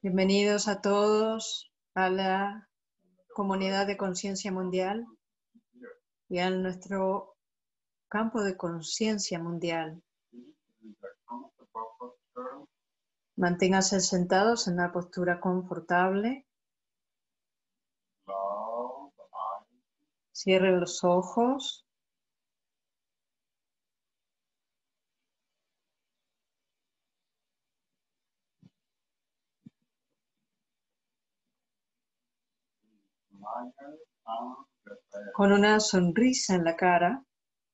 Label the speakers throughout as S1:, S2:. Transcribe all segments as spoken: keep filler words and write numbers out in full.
S1: Bienvenidos a todos a la comunidad de conciencia mundial y a nuestro campo de conciencia mundial. Manténganse sentados en una postura confortable. Cierren los ojos. Con una sonrisa en la cara.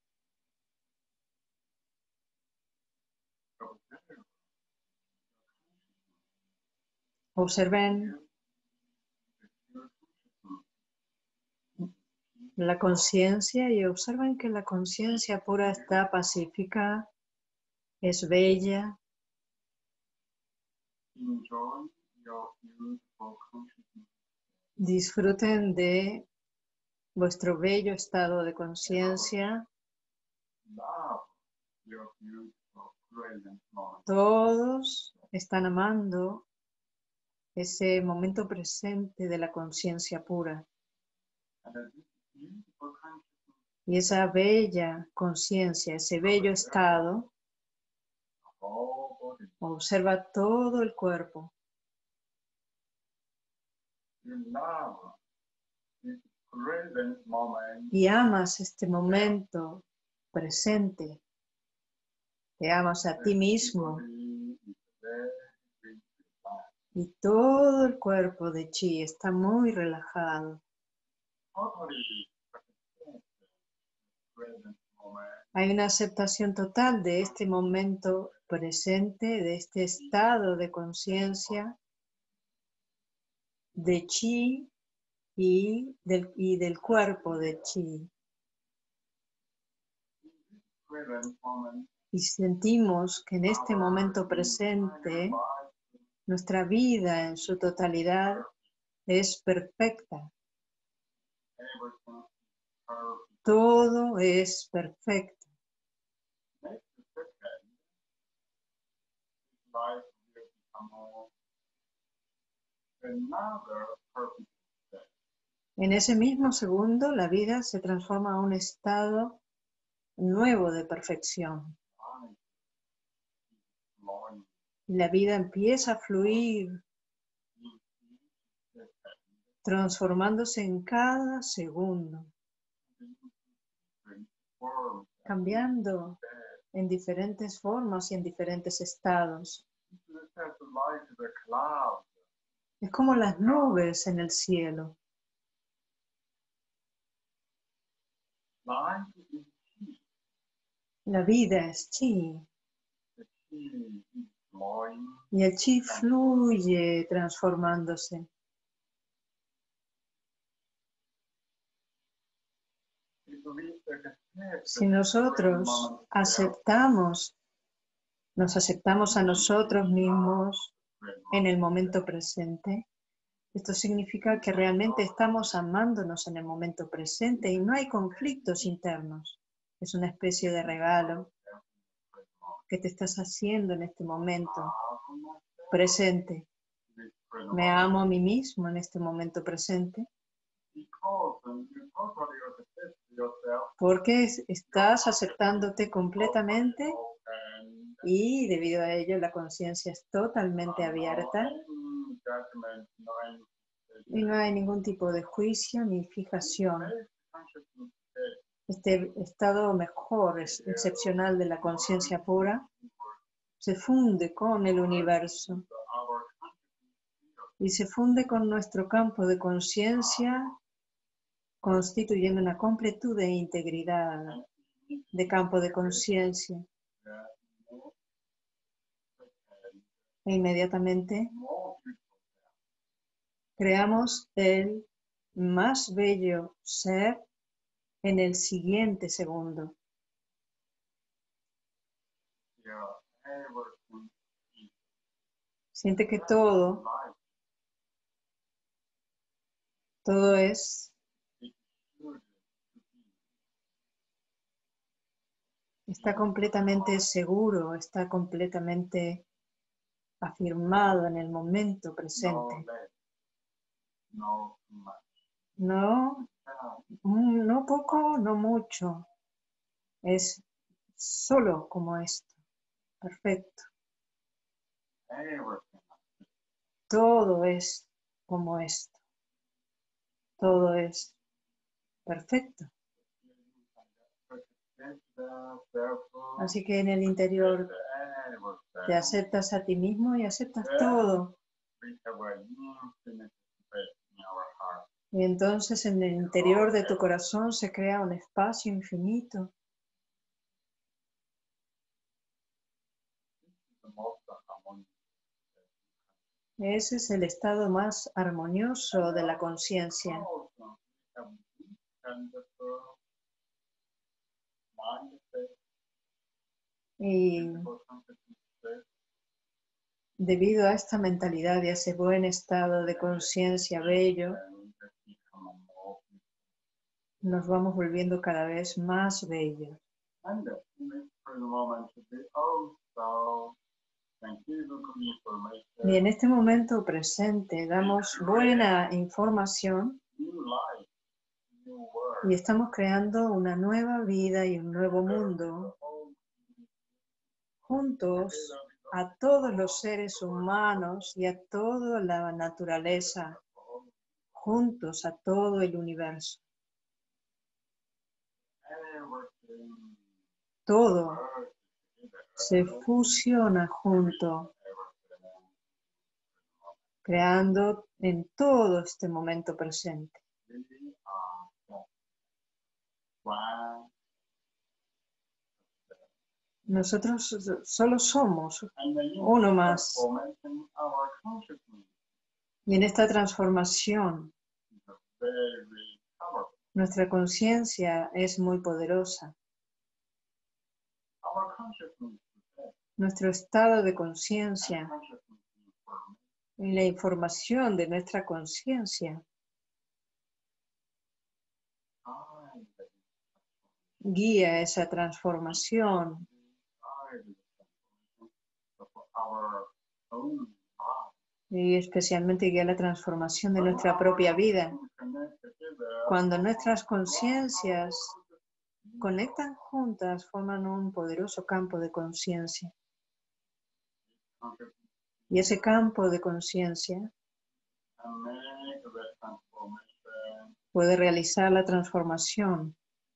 S1: Observen la conciencia y observen que la conciencia pura está pacífica, es bella. Disfruten de vuestro bello estado de conciencia. Todos están amando ese momento presente de la conciencia pura. Y esa bella conciencia, ese bello estado, observa todo el cuerpo. Y amas este momento presente. Te amas a ti mismo. Y todo el cuerpo de chi está muy relajado. Hay una aceptación total de este momento presente, de este estado de conciencia, de chi y del, y del cuerpo de chi. Y sentimos que en este momento presente, nuestra vida en su totalidad es perfecta. Todo es perfecto. En ese mismo segundo, la vida se transforma a un estado nuevo de perfección. Y la vida empieza a fluir, transformándose en cada segundo, cambiando en diferentes formas y en diferentes estados. Es como las nubes en el cielo. La vida es chi. Y el chi fluye transformándose. Si nosotros aceptamos, nos aceptamos a nosotros mismos en el momento presente, esto significa que realmente estamos amándonos en el momento presente y no hay conflictos internos. Es una especie de regalo que te estás haciendo en este momento presente. Me amo a mí mismo en este momento presente. Porque estás aceptándote completamente y debido a ello la conciencia es totalmente abierta y no hay ningún tipo de juicio ni fijación. Este estado mejor, es excepcional de la conciencia pura, se funde con el universo y se funde con nuestro campo de conciencia, constituyendo una completud de integridad de campo de conciencia. E inmediatamente creamos el más bello ser en el siguiente segundo. Siente que todo, todo es, está completamente seguro, está completamente afirmado en el momento presente. No, no poco, no mucho. Es solo como esto. Perfecto. Todo es como esto. Todo es perfecto. Así que en el interior te aceptas a ti mismo y aceptas todo. Y entonces en el interior de tu corazón se crea un espacio infinito. Ese es el estado más armonioso de la conciencia. Y debido a esta mentalidad y a ese buen estado de conciencia bello, nos vamos volviendo cada vez más bellos. Y en este momento presente damos buena información y estamos creando una nueva vida y un nuevo mundo juntos a todos los seres humanos y a toda la naturaleza, juntos a todo el universo. Todo se fusiona junto, creando en todo este momento presente. Nosotros solo somos uno más. Y en esta transformación, nuestra conciencia es muy poderosa. Nuestro estado de conciencia y la información de nuestra conciencia guía esa transformación y especialmente guía la transformación de nuestra propia vida. Cuando nuestras conciencias conectan juntas, forman un poderoso campo de conciencia. Y ese campo de conciencia puede realizar la transformación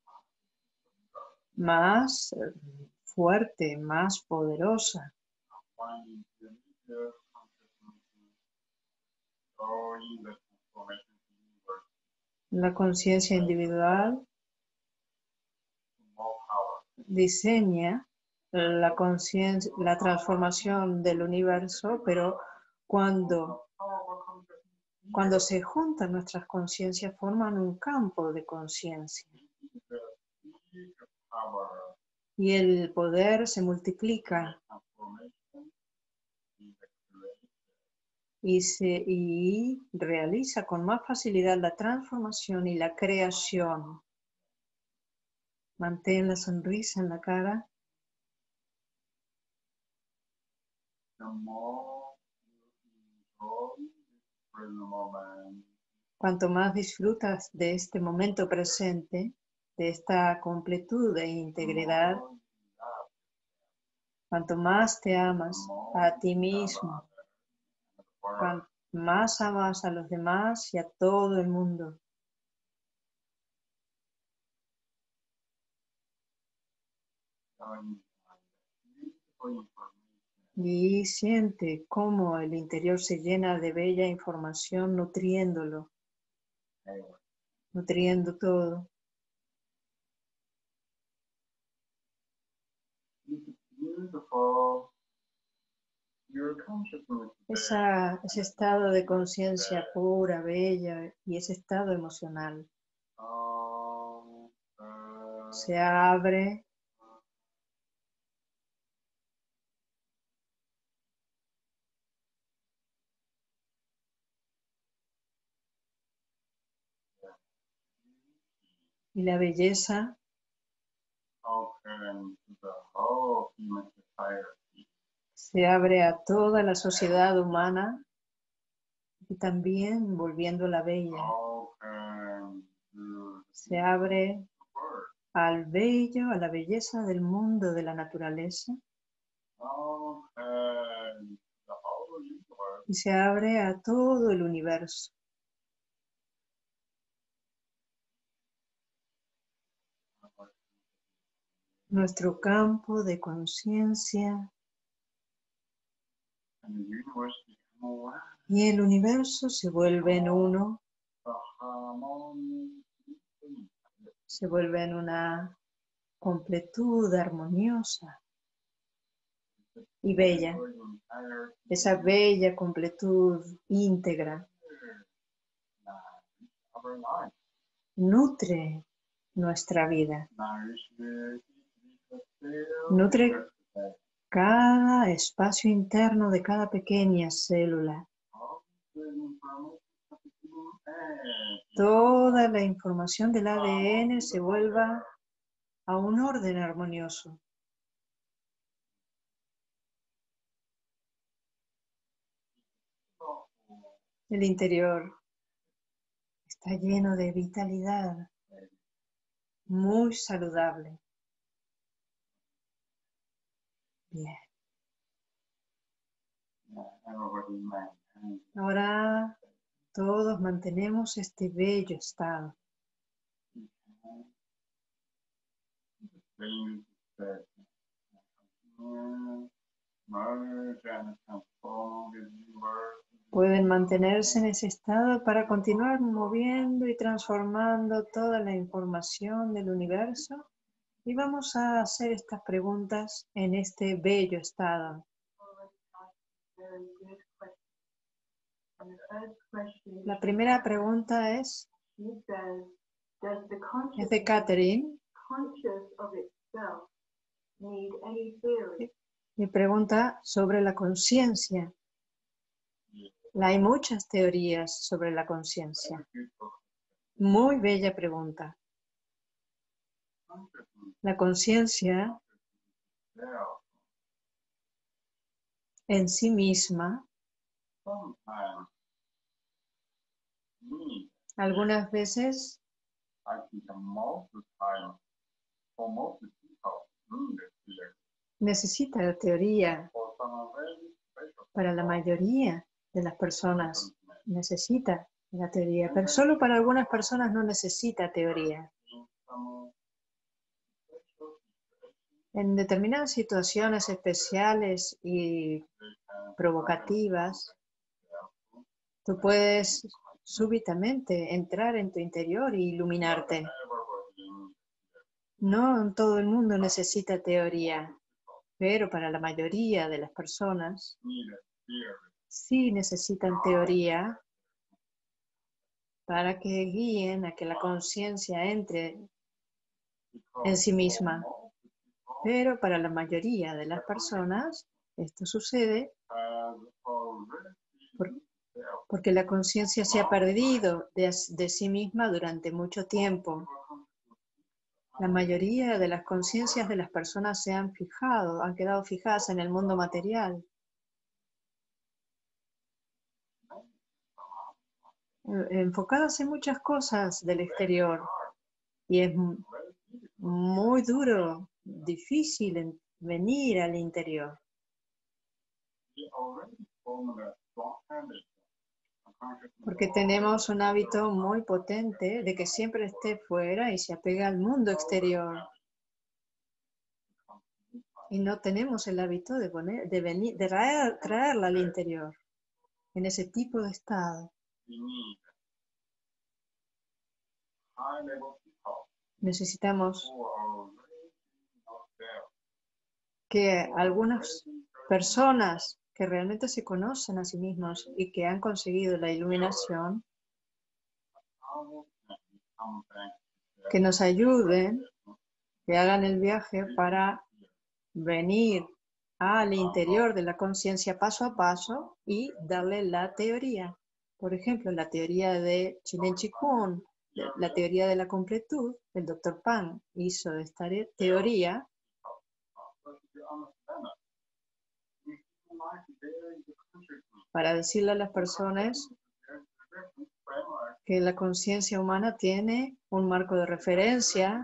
S1: más fuerte, más poderosa. La conciencia individual diseña la conciencia, la transformación del universo, pero cuando, cuando se juntan nuestras conciencias forman un campo de conciencia. Y el poder se multiplica y, se, y realiza con más facilidad la transformación y la creación. Mantén la sonrisa en la cara. Cuanto más disfrutas de este momento presente, de esta completud e integridad, cuanto más te amas a ti mismo, cuanto más amas a los demás y a todo el mundo. Y siente cómo el interior se llena de bella información nutriéndolo, nutriendo todo. Esa, ese estado de conciencia pura, bella y ese estado emocional se abre y la belleza Se abre a toda la sociedad humana y también volviéndola bella. Se abre al bello, a la belleza del mundo de la naturaleza. Y se abre a todo el universo. Nuestro campo de conciencia y el universo se vuelve en uno, se vuelve en una completud armoniosa y bella. Esa bella completud íntegra nutre nuestra vida, nutre cada espacio interno de cada pequeña célula. Toda la información del A D N se vuelva a un orden armonioso. El interior está lleno de vitalidad, muy saludable. Bien. Ahora todos mantenemos este bello estado. Pueden mantenerse en ese estado para continuar moviendo y transformando toda la información del universo. Y vamos a hacer estas preguntas en este bello estado. La primera pregunta es, es de Catherine. Y pregunta sobre la conciencia. Hay muchas teorías sobre la conciencia. Muy bella pregunta. La conciencia en sí misma algunas veces necesita la teoría. Para la mayoría de las personas necesita la teoría, pero solo para algunas personas no necesita teoría. En determinadas situaciones especiales y provocativas, tú puedes súbitamente entrar en tu interior e iluminarte. No todo el mundo necesita teoría, pero para la mayoría de las personas sí necesitan teoría para que guíen a que la conciencia entre en sí misma. Pero para la mayoría de las personas esto sucede por, porque la conciencia se ha perdido de, de sí misma durante mucho tiempo. La mayoría de las conciencias de las personas se han fijado, han quedado fijadas en el mundo material. Enfocadas en muchas cosas del exterior. Y es muy duro, difícil venir al interior. Porque tenemos un hábito muy potente de que siempre esté fuera y se apega al mundo exterior. Y no tenemos el hábito de, poner, de, venir, de traer, traerla al interior, en ese tipo de estado. Necesitamos que algunas personas que realmente se conocen a sí mismos y que han conseguido la iluminación, que nos ayuden, que hagan el viaje para venir al interior de la conciencia paso a paso y darle la teoría. Por ejemplo, la teoría de Chilen Chikung, la teoría de la completud, el doctor Pan hizo esta teoría para decirle a las personas que la conciencia humana tiene un marco de referencia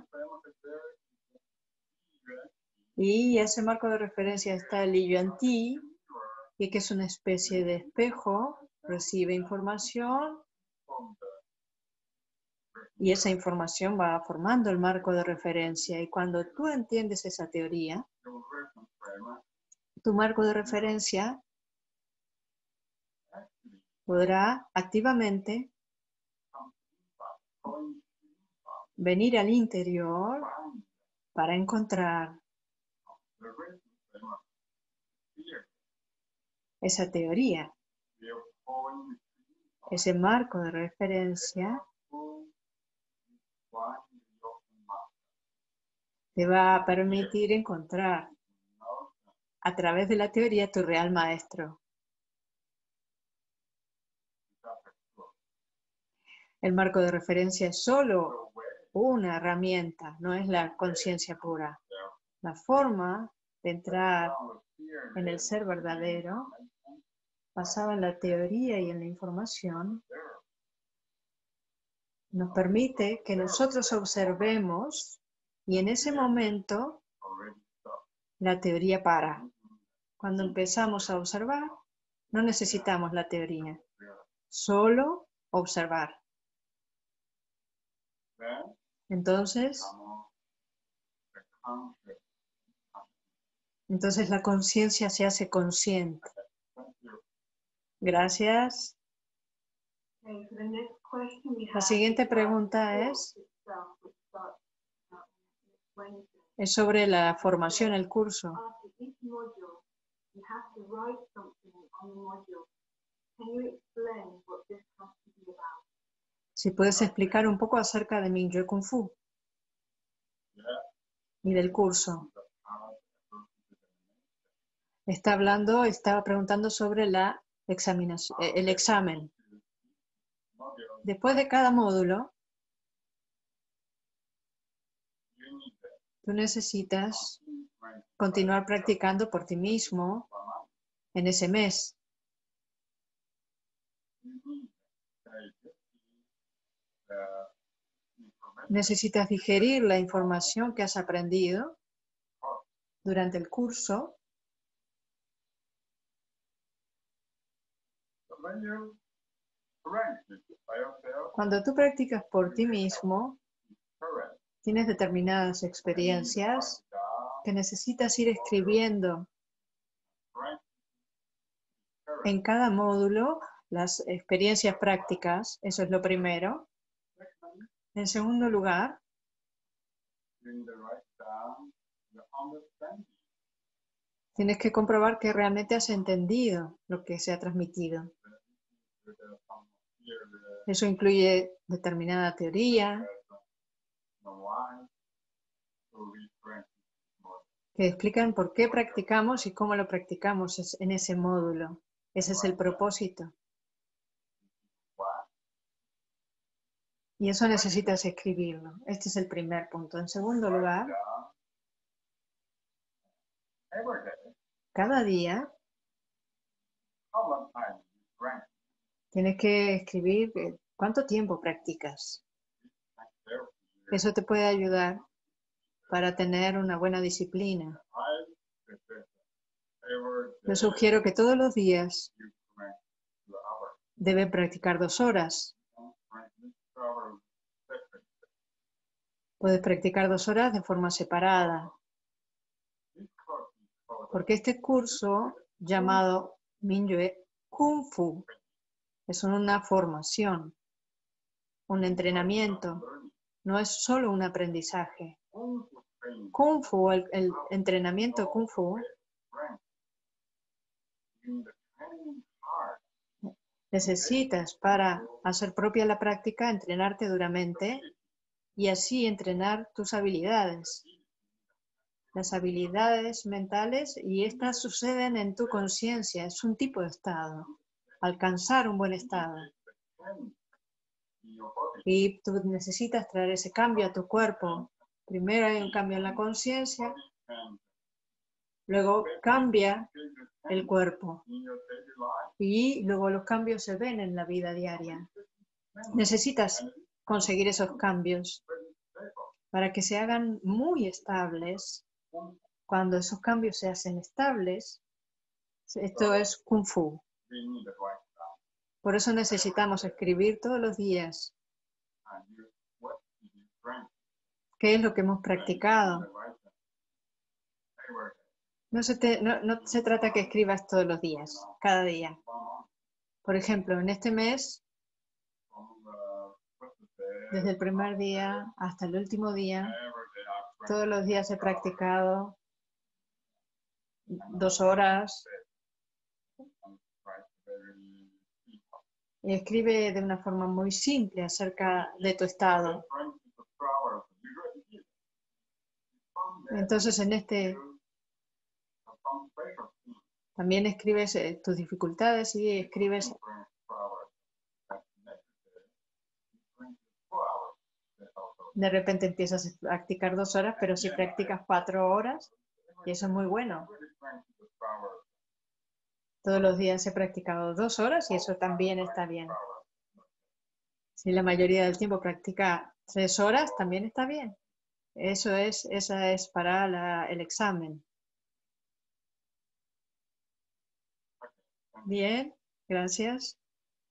S1: y ese marco de referencia está el Yuan Ti, y que es una especie de espejo, recibe información y esa información va formando el marco de referencia. Y cuando tú entiendes esa teoría, tu marco de referencia podrá activamente venir al interior para encontrar esa teoría, ese marco de referencia te va a permitir encontrar a través de la teoría tu real maestro. El marco de referencia es solo una herramienta, no es la conciencia pura. La forma de entrar en el ser verdadero, basada en la teoría y en la información, nos permite que nosotros observemos y en ese momento la teoría para. Cuando empezamos a observar, no necesitamos la teoría, solo observar. Entonces, entonces la conciencia se hace consciente. Gracias. La siguiente pregunta es, es sobre la formación, el curso. Si puedes explicar un poco acerca de Mingyue Kung Fu y del curso. Está hablando, estaba preguntando sobre la examinación, el examen. Después de cada módulo, tú necesitas continuar practicando por ti mismo en ese mes. Necesitas digerir la información que has aprendido durante el curso. Cuando tú practicas por ti mismo, tienes determinadas experiencias que necesitas ir escribiendo en cada módulo, las experiencias prácticas, eso es lo primero. En segundo lugar, tienes que comprobar que realmente has entendido lo que se ha transmitido. Eso incluye determinada teoría que explican por qué practicamos y cómo lo practicamos en ese módulo. Ese es el propósito. Y eso necesitas escribirlo. Este es el primer punto. En segundo lugar, cada día tienes que escribir cuánto tiempo practicas. Eso te puede ayudar para tener una buena disciplina. Yo sugiero que todos los días debe practicar dos horas. Puedes practicar dos horas de forma separada. Porque este curso llamado Mingyue Kung Fu es una formación, un entrenamiento. No es solo un aprendizaje. Kung Fu, el, el entrenamiento Kung Fu, necesitas para hacer propia la práctica, entrenarte duramente y así entrenar tus habilidades. Las habilidades mentales, y estas suceden en tu conciencia, es un tipo de estado, alcanzar un buen estado. Y tú necesitas traer ese cambio a tu cuerpo. Primero hay un cambio en la conciencia luego cambia el cuerpo y luego los cambios se ven en la vida diaria. Necesitas conseguir esos cambios para que se hagan muy estables. Cuando esos cambios se hacen estables, esto es Kung Fu. Por eso necesitamos escribir todos los días qué es lo que hemos practicado. No se, te, no, no se trata que escribas todos los días, cada día. Por ejemplo, en este mes, desde el primer día hasta el último día, todos los días he practicado dos horas. Y escribe de una forma muy simple acerca de tu estado. Entonces, en este también escribes eh, tus dificultades y escribes de repente empiezas a practicar dos horas, pero si practicas cuatro horas, y eso es muy bueno. Todos los días he practicado dos horas y eso también está bien. Si la mayoría del tiempo practica tres horas, también está bien. Eso es, esa es para la, el examen. Bien, gracias.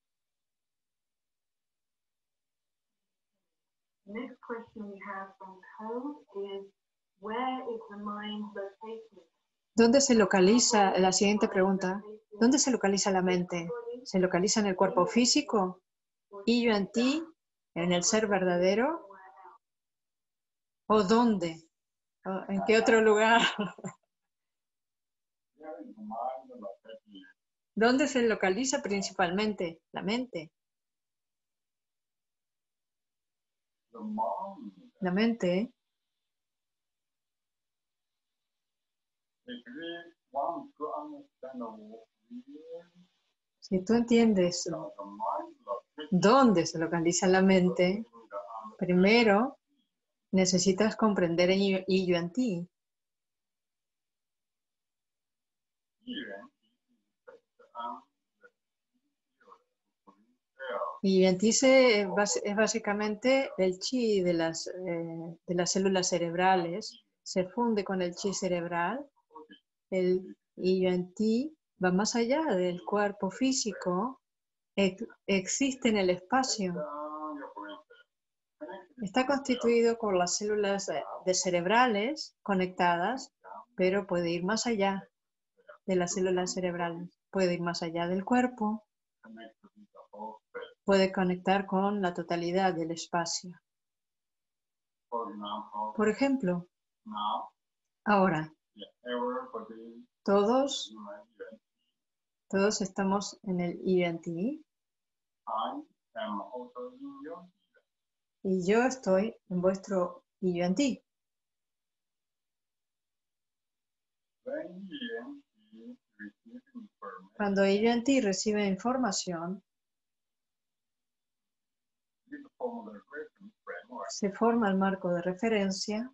S2: Next question we have from Code is, where is the mind located?
S1: ¿Dónde se localiza, la siguiente pregunta, ¿dónde se localiza la mente? ¿Se localiza en el cuerpo físico? ¿Y yo en ti? ¿En el ser verdadero? ¿O dónde? ¿O ¿En qué otro lugar? ¿Dónde se localiza principalmente? La mente. La mente. Si tú entiendes dónde se localiza la mente, primero necesitas comprender el y yo en ti. Y en ti se, es básicamente el chi de las, eh, de las células cerebrales, se funde con el chi cerebral. El y yo en ti va más allá del cuerpo físico, ex, existe en el espacio. Está constituido por las células de cerebrales conectadas, pero puede ir más allá de las células cerebrales. Puede ir más allá del cuerpo. Puede conectar con la totalidad del espacio. Por ejemplo, ahora, todos, todos estamos en el I N T y yo estoy en vuestro I N T. Cuando I N T recibe información, se forma el marco de referencia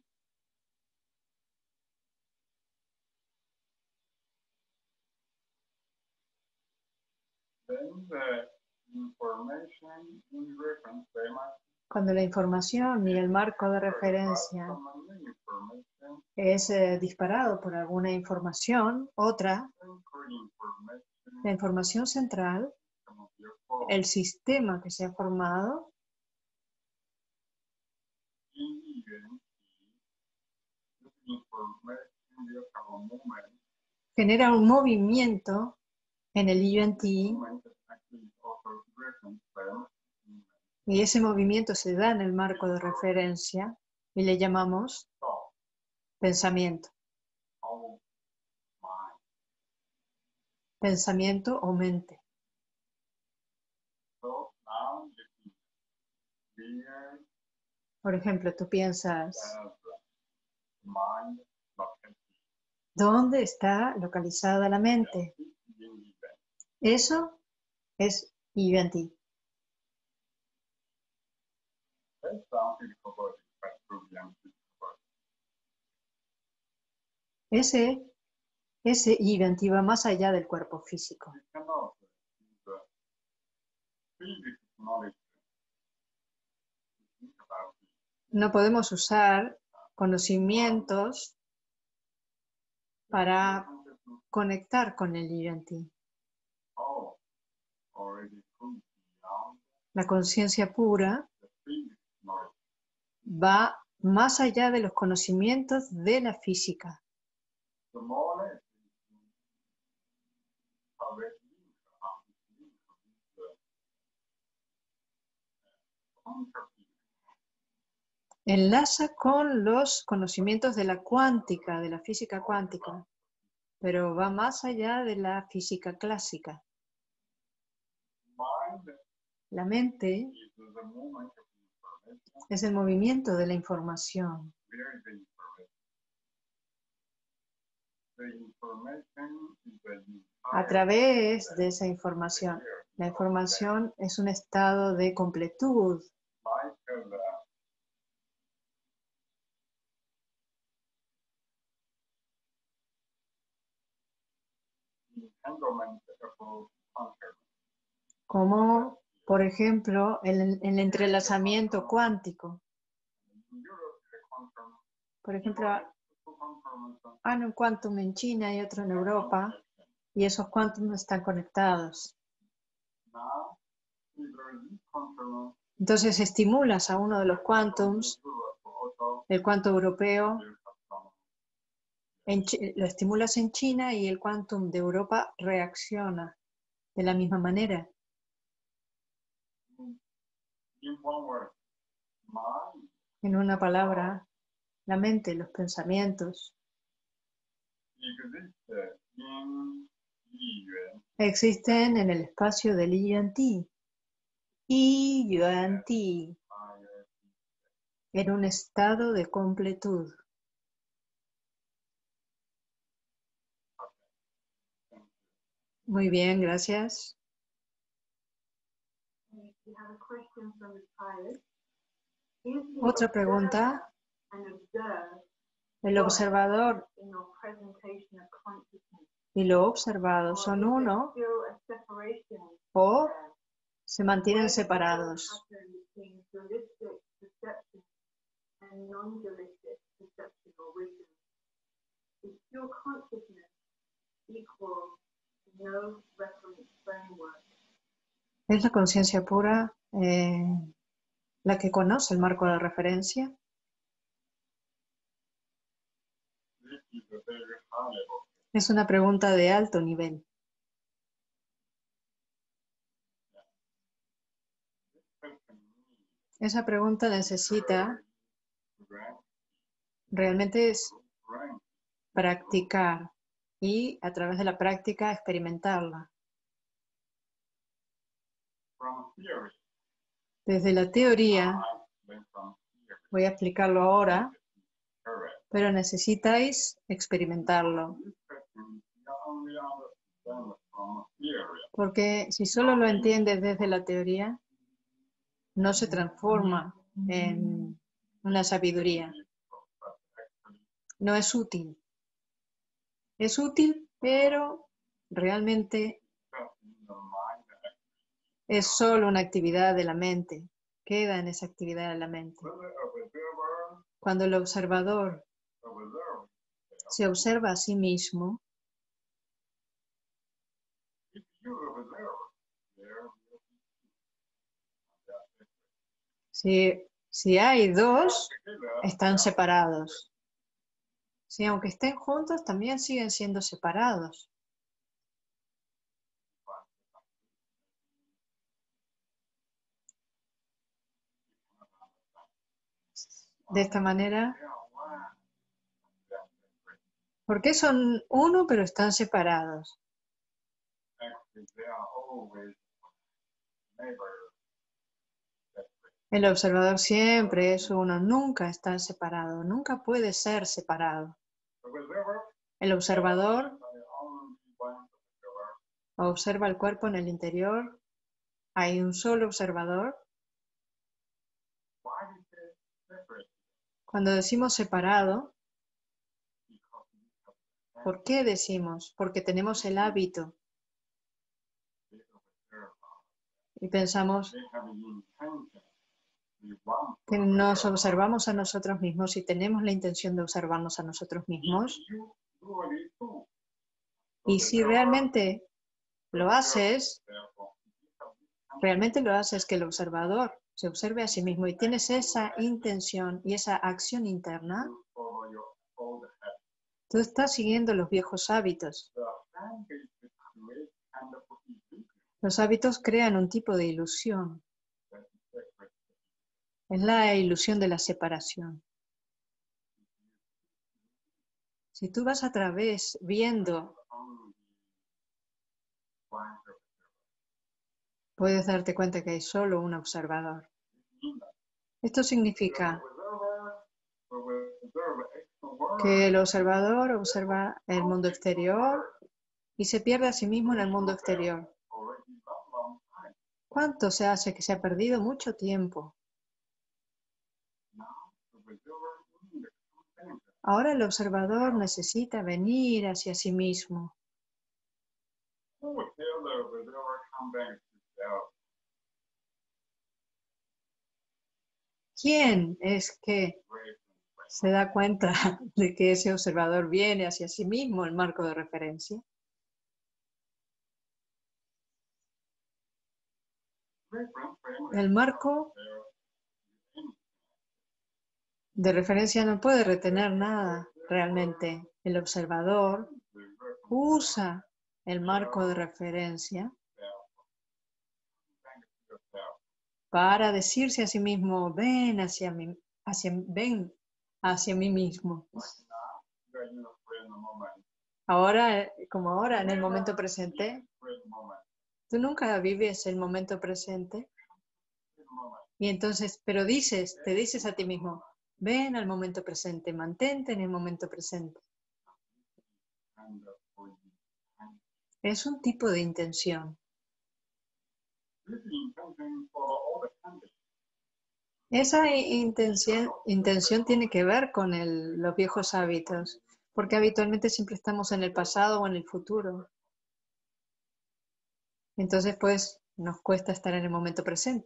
S1: cuando la información y el marco de referencia es eh, disparado por alguna información, otra, la información central, el sistema que se ha formado, genera un movimiento en el I N T y ese movimiento se da en el marco de referencia y le llamamos pensamiento. Pensamiento o mente. Por ejemplo, tú piensas, ¿dónde está localizada la mente? Eso es I N T. Ese ese Yivanti va más allá del cuerpo físico.
S3: We cannot use the physics knowledge to think about it.
S1: No podemos usar conocimientos para conectar con el Yivanti.
S3: Oh, already proved beyond
S1: La conciencia pura
S3: the physics knowledge.
S1: va más allá de los conocimientos de la física.
S3: The more or less how that link, how this link is the quantum physics.
S1: Enlaza con los conocimientos de la cuántica, de la física cuántica, pero va más allá de la física clásica.
S3: Mind
S1: La mente
S3: is the movement of information.
S1: es el movimiento de la información.
S3: Where is the information? The information is the
S1: A
S3: entire
S1: través de esa información, la información es un estado de completud,
S3: like uh, the entanglement of quantum.
S1: como por ejemplo el, el entrelazamiento cuántico.
S3: In Europe, the quantum,
S1: Por ejemplo,
S3: two quantum
S1: hay un quantum en China y otro en Europa, y esos quantum están conectados.
S3: now, either this quantum
S1: Entonces estimulas a uno de los quantums,
S3: Europe also
S1: el quantum europeo,
S3: there's some
S1: en Chi- lo estimulas en China y el quantum de Europa reacciona de la misma manera.
S3: in one word, mind
S1: En una palabra, la mente, los pensamientos,
S3: exists in Yiyuan,
S1: existen en el espacio del Yi-Yuan-Ti. Yi-Yuan-Ti,
S3: higher
S1: en un estado de completud. Muy bien, gracias.
S2: We have a question from the pilot. Is the
S1: Otra
S2: observer
S1: pregunta.
S2: and observed
S1: El observador
S2: in your presentation of consciousness?
S1: y lo observado
S2: Or
S1: son
S2: is there
S1: uno
S2: still a separation
S1: o
S2: there?
S1: se mantienen
S2: Where does the
S1: separados.
S2: pattern between dualistic perception and non-dualistic perception or wisdom? Is pure consciousness equal to no reference framework?
S1: ¿Es la conciencia pura eh, la que conoce el marco de referencia?
S3: This is a very high level.
S1: Es una pregunta de alto nivel.
S3: This person needs
S1: Esa pregunta necesita
S3: rank,
S1: realmente es
S3: rank
S1: practicar y a través de la práctica experimentarla.
S3: from theory.
S1: Desde la teoría,
S3: I went from theory.
S1: voy a explicarlo ahora,
S3: Correct.
S1: pero necesitáis experimentarlo.
S3: This person you only understand from theory.
S1: Porque si solo lo entiendes desde la teoría, no se transforma en una sabiduría. No es útil. Es útil, pero realmente
S3: In the mind,
S1: es solo una actividad de la mente. Queda en esa actividad de la mente.
S3: whether a observer,
S1: Cuando el observador
S3: observer,
S1: se observa a sí mismo,
S3: if you observe, there will be two.
S1: si, si hay dos,
S3: Together,
S1: están separados. Si aunque estén juntos, también siguen siendo separados. De esta manera,
S3: they are one.
S1: ¿por qué son uno pero están separados?
S3: Actually, they are always never separate.
S1: El observador siempre es uno, nunca está separado, nunca puede ser separado.
S3: The observer,
S1: El observador
S3: by only one observer,
S1: observa el cuerpo en el interior, hay un solo observador.
S3: why is it separate?
S1: Cuando decimos separado,
S3: Because we have
S1: ¿Por qué decimos? Porque tenemos el hábito y pensamos que nos observamos a nosotros mismos y tenemos la intención de observarnos a nosotros mismos. Y si realmente lo haces, realmente lo haces que el observador se observe a sí mismo y tienes esa intención y esa acción interna, tú estás siguiendo los viejos hábitos. Los hábitos crean un tipo de ilusión. Es la ilusión de la separación. Si tú vas a través viendo, puedes darte cuenta que hay solo un observador. Esto significa que el observador observa el mundo exterior y se pierde a sí mismo en el mundo exterior. ¿Cuánto se hace que se ha perdido mucho tiempo? Ahora el observador necesita venir hacia sí mismo. ¿Quién es que se da cuenta de que ese observador viene hacia sí mismo, el marco de referencia? El marco de referencia no puede retener nada realmente. El observador usa el marco de referencia para decirse a sí mismo, ven hacia mí, hacia, ven hacia mí mismo. Ahora, como ahora, en el momento presente, tú nunca vives el momento presente. Y entonces, pero dices, te dices a ti mismo, ven al momento presente, mantente en el momento presente. Es un tipo de intención. Esa intención, intención tiene que ver con el, los viejos hábitos, porque habitualmente siempre estamos en el pasado o en el futuro. Entonces, pues, nos cuesta estar en el momento presente.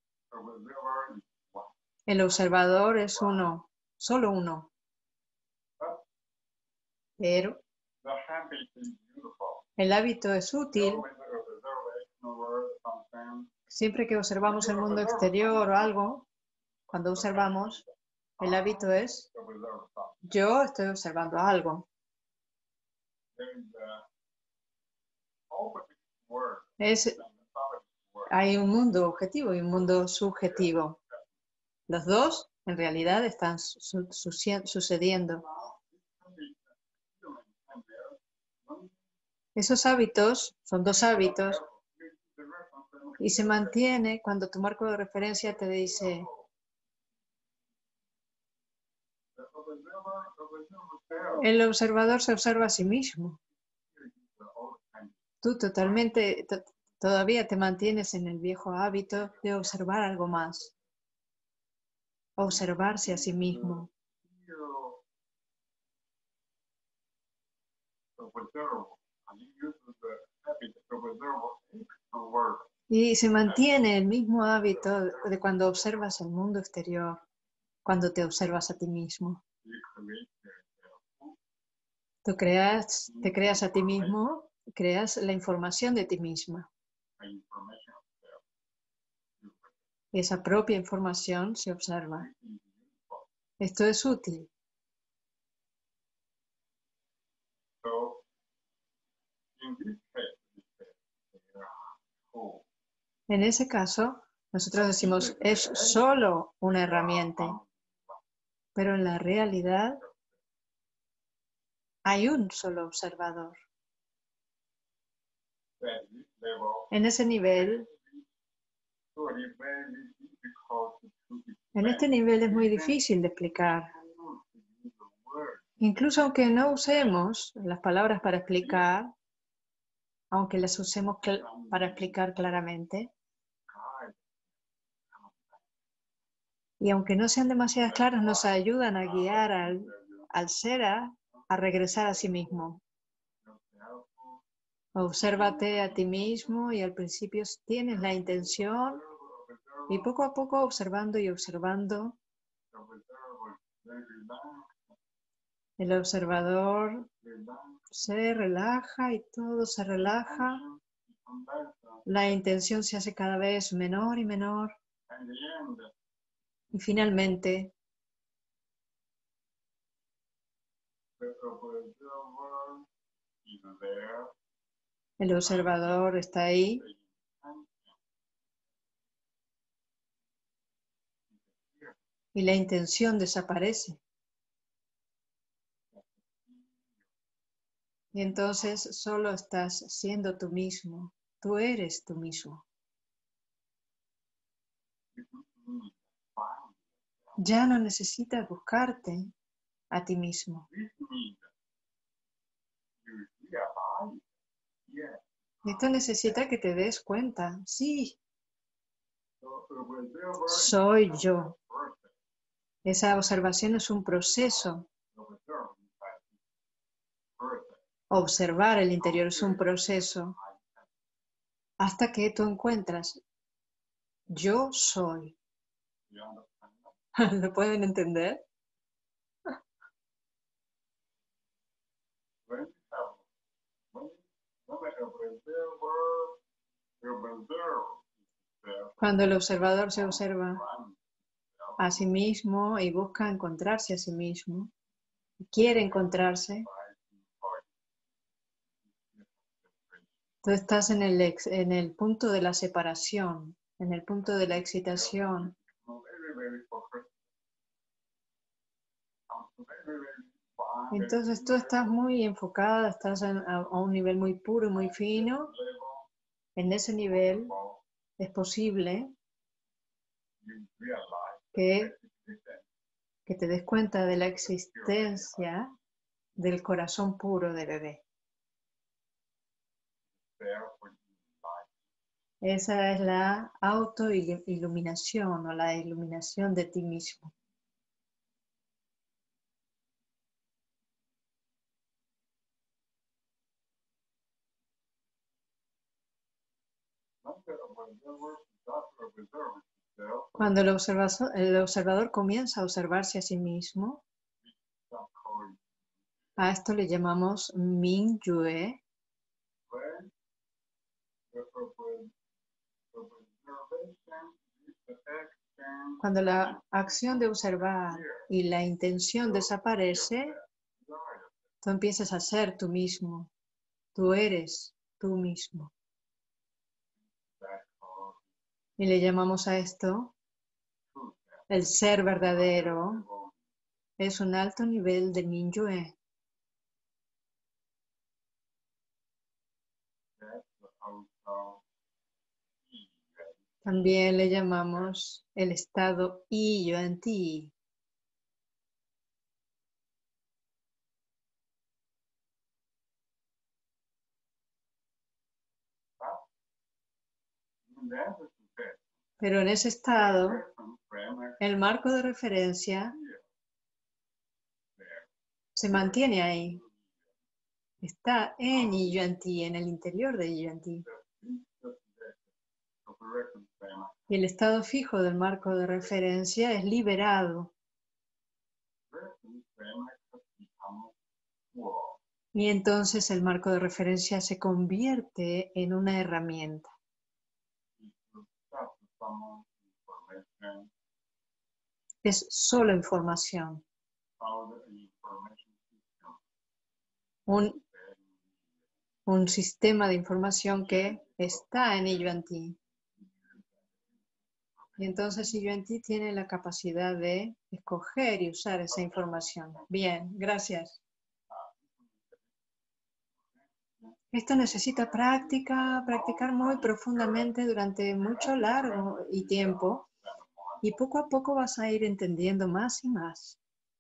S1: El observador es uno, solo uno. Pero el hábito es útil. Siempre que observamos el mundo exterior o algo, cuando observamos, el hábito es, yo estoy observando algo. Es, hay un mundo objetivo y un mundo subjetivo. Los dos, en realidad, están su su sucediendo. Esos hábitos son dos hábitos y se mantiene cuando tu marco de referencia te dice, el observador se observa a sí mismo. Tú totalmente, todavía te mantienes en el viejo hábito de observar algo más. Observarse a sí mismo. Y se mantiene el mismo hábito de cuando observas el mundo exterior, cuando te observas a ti mismo. Tú creas, te creas a ti mismo, creas la información de ti misma. Y esa propia información se observa. Esto es útil. En ese caso, nosotros decimos, es solo una herramienta, pero en la realidad hay un solo observador. En ese nivel, en este nivel es muy difícil de explicar. Incluso aunque no usemos las palabras para explicar, aunque las usemos para explicar claramente, y aunque no sean demasiado claras, nos ayudan a guiar al, al ser, a, a regresar a sí mismo. Obsérvate a ti mismo y al principio tienes la intención y poco a poco observando y observando, el observador se relaja y todo se relaja. La intención se hace cada vez menor y menor. Y finalmente, el observador está ahí y la intención desaparece. Y entonces solo estás siendo tú mismo. Tú eres tú mismo. Ya no necesitas buscarte a ti mismo. Esto necesita que te des cuenta. Sí, soy yo. Esa observación es un proceso. Observar el interior es un proceso. Hasta que tú encuentras, yo soy. ¿Lo pueden entender? Cuando el observador se observa a sí mismo y busca encontrarse a sí mismo, quiere encontrarse, tú estás en el, ex, en el punto de la separación, en el punto de la excitación. Entonces tú estás muy enfocada, estás en, a, a un nivel muy puro y muy fino. En ese nivel es posible que, que te des cuenta de la existencia del corazón puro de bebé. Esa es la autoiluminación o la iluminación de ti mismo. Cuando el observador, el observador comienza a observarse a sí mismo, a esto le llamamos Mingyue. Cuando la acción de observar y la intención desaparece, tú empiezas a ser tú mismo. Tú eres tú mismo. Y le llamamos a esto el ser verdadero. Es un alto nivel de Mingyue. También le llamamos el estado I-Yuan-Ti. Pero en ese estado, el marco de referencia se mantiene ahí. Está en I-Yuan-Ti, en el interior de I-Yuan-Ti. Y el estado fijo del marco de referencia es liberado. Y entonces el marco de referencia se convierte en una herramienta. Es solo información. Un, un sistema de información que está en I-Yuan-Ti. Y entonces I-Yuan-Ti tiene la capacidad de escoger y usar esa información. Bien, gracias. Esto necesita práctica, practicar muy profundamente durante mucho largo y tiempo. Y poco a poco vas a ir entendiendo más y más.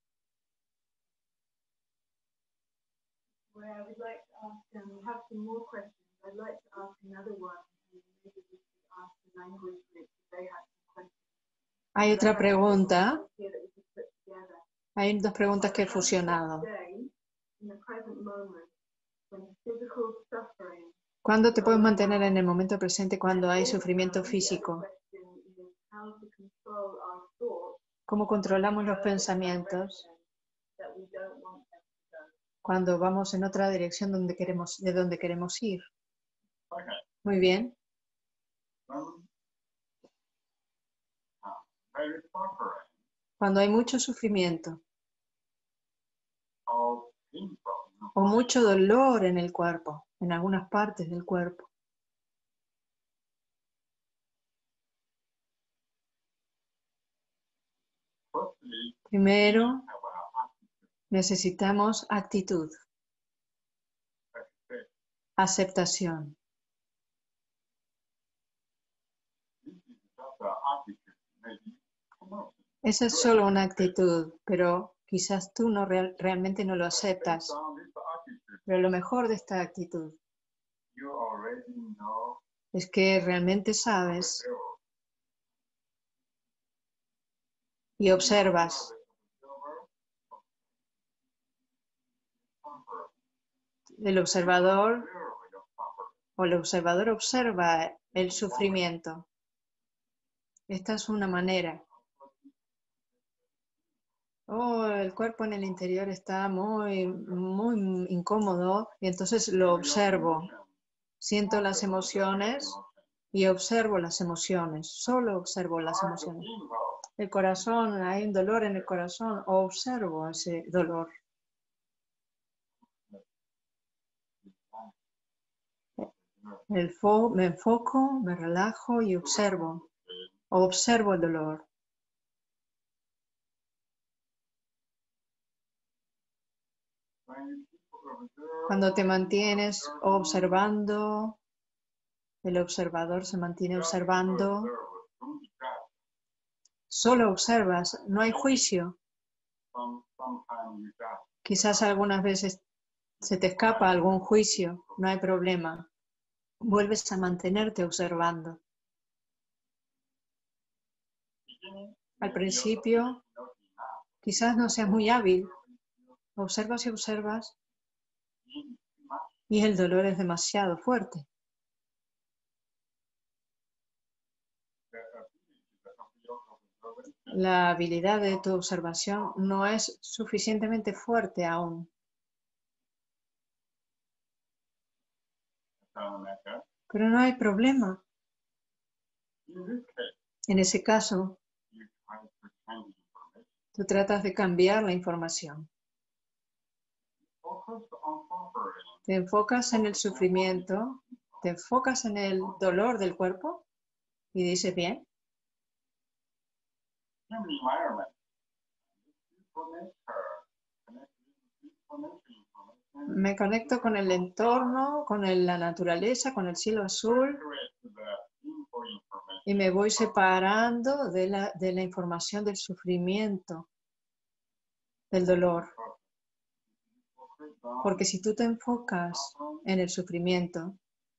S2: Well, I would like to ask, um, we have some more questions. I'd like to ask another one, and maybe we could ask the language group if they have some questions.
S1: Hay otra pregunta.
S2: Here that we could put together.
S1: Hay dos preguntas que he fusionado.
S2: Today, in
S1: ¿Cuándo te puedes mantener en el momento presente cuando hay sufrimiento físico? ¿Cómo controlamos los pensamientos cuando vamos en otra dirección donde queremos, de donde queremos ir?
S3: Okay.
S1: Muy bien.
S3: When uh, very suffering
S1: Cuando hay mucho sufrimiento
S3: or painful,
S1: o mucho dolor en el cuerpo, en algunas partes del cuerpo.
S3: firstly,
S1: Primero,
S3: have a attitude
S1: necesitamos actitud,
S3: accept.
S1: aceptación.
S3: This is just an attitude, maybe emotion.
S1: Esa es solo una actitud, pero quizás tú no real- realmente no lo
S3: Based
S1: aceptas.
S3: on this attitude,
S1: Pero lo mejor de esta actitud
S3: you already know
S1: es que realmente sabes
S3: the
S1: y observas. El observador o el observador observa el sufrimiento. Esta es una manera. Oh, el cuerpo en el interior está muy, muy incómodo y entonces lo observo. Siento las emociones y observo las emociones. Solo observo las emociones. El corazón, hay un dolor en el corazón, observo ese dolor. El fo- me enfoco, me relajo y observo. Observo el dolor. Cuando te mantienes observando, el observador se mantiene observando, solo observas, no hay juicio. Quizás algunas veces se te escapa algún juicio, no hay problema. Vuelves a mantenerte observando. Al principio, quizás no seas muy hábil. Observas y observas y el dolor es demasiado fuerte. La habilidad de tu observación no es suficientemente fuerte aún. Pero no hay problema. En ese caso, tú tratas de cambiar la información. Te enfocas en el sufrimiento, te enfocas en el dolor del cuerpo y dices, bien, me conecto con el entorno, con el- la naturaleza, con el cielo azul y me voy separando de la, de la información del sufrimiento, del dolor. Porque si tú te enfocas en el sufrimiento,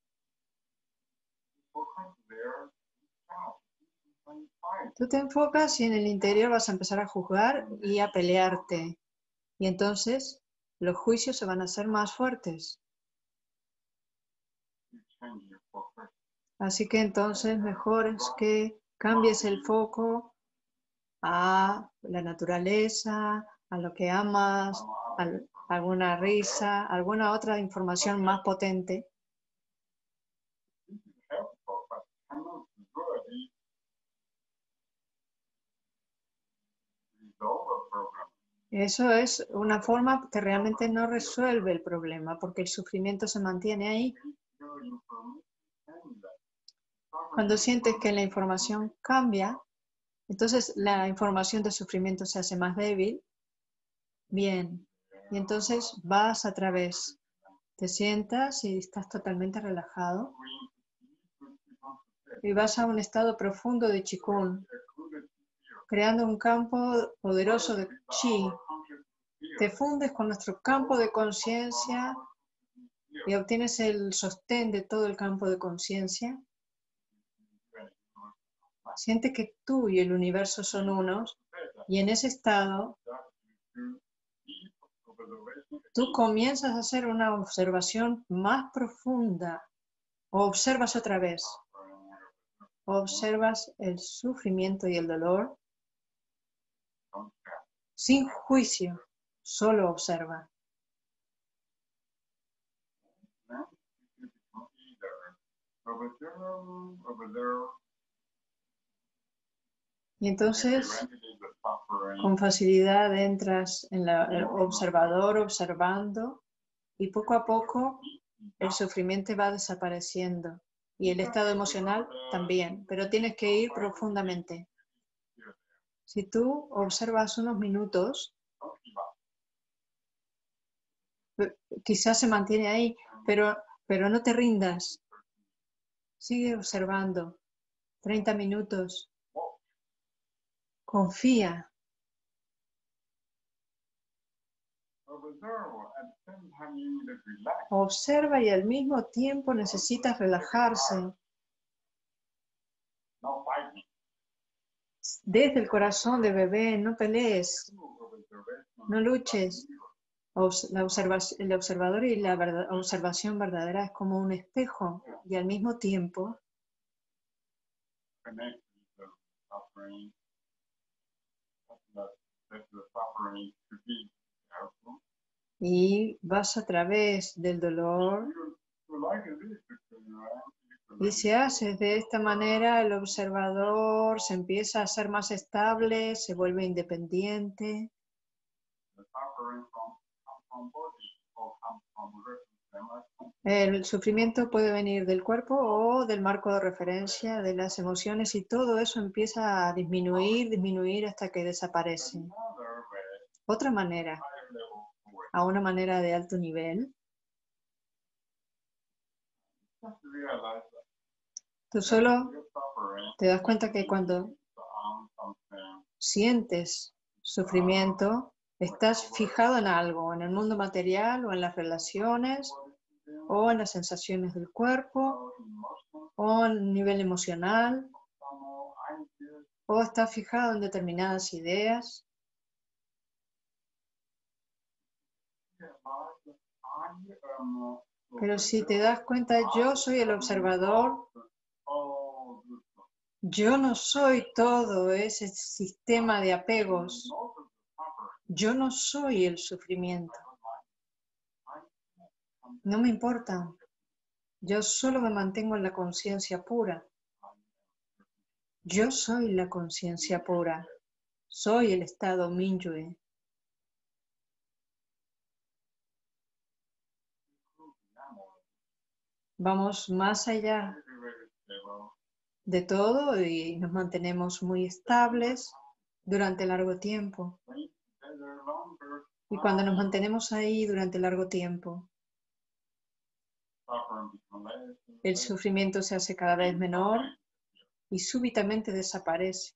S1: tú te enfocas y en el interior vas a empezar a juzgar y a pelearte. Y entonces los juicios se van a hacer más fuertes. Así que entonces mejor es que cambies el foco a la naturaleza, a lo que amas, a alguna risa, alguna otra información más potente. Eso es una forma que realmente no resuelve el problema, porque el sufrimiento se mantiene ahí. Cuando sientes que la información cambia, entonces la información de sufrimiento se hace más débil. Bien, y entonces vas a través, te sientas y estás totalmente relajado y vas a un estado profundo de Qigong, creando un campo poderoso de Qi. Te fundes con nuestro campo de conciencia y obtienes el sostén de todo el campo de conciencia. Siente que tú y el universo son unos y en ese estado tú comienzas a hacer una observación más profunda O observas otra vez. Observas el sufrimiento y el dolor sin juicio. Solo observa. Y entonces, con facilidad entras en la, el observador, observando, y poco a poco el sufrimiento va desapareciendo. Y el estado emocional también, pero tienes que ir profundamente. Si tú observas unos minutos, quizás se mantiene ahí, pero, pero no te rindas. Sigue observando. treinta minutos. Confía. Observa y al mismo tiempo necesitas relajarse. Desde el corazón de bebé, no pelees, no luches. La observa- el observador y la verdad, observación verdadera es como un espejo y al mismo tiempo y vas a través del dolor y si haces de esta manera el observador se empieza a ser más estable, se vuelve independiente. El sufrimiento puede venir del cuerpo o del marco de referencia, de las emociones, y todo eso empieza a disminuir, disminuir hasta que desaparece. Otra manera, a una manera de alto nivel, tú solo te das cuenta que cuando sientes sufrimiento, estás fijado en algo, en el mundo material o en las relaciones, o en las sensaciones del cuerpo, o en el nivel emocional, o estás fijado en determinadas ideas. Pero si te das cuenta, yo soy el observador, yo no soy todo ese sistema de apegos, yo no soy el sufrimiento. No me importa. Yo solo me mantengo en la conciencia pura. Yo soy la conciencia pura. Soy el estado Minyue. Vamos más allá de todo y nos mantenemos muy estables durante largo tiempo. Y cuando nos mantenemos ahí durante largo tiempo, el sufrimiento se hace cada vez menor y súbitamente desaparece.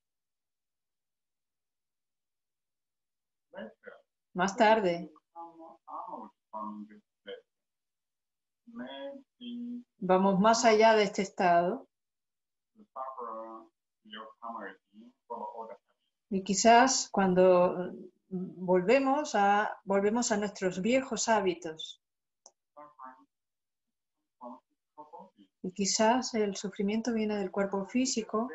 S1: Más tarde, vamos más allá de este estado y quizás cuando volvemos a, volvemos a nuestros viejos hábitos. Y quizás el sufrimiento viene del cuerpo físico.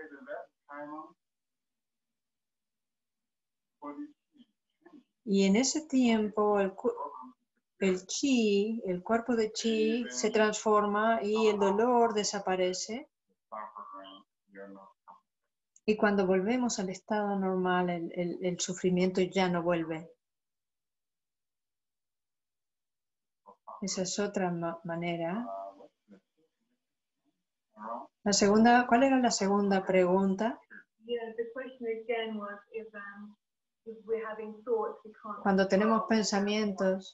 S1: Y en ese tiempo el, el chi, el cuerpo de chi se transforma y el dolor desaparece. Y cuando volvemos al estado normal, el, el, el sufrimiento ya no vuelve. Esa es otra ma manera. La segunda, ¿cuál era la segunda pregunta? Cuando tenemos pensamientos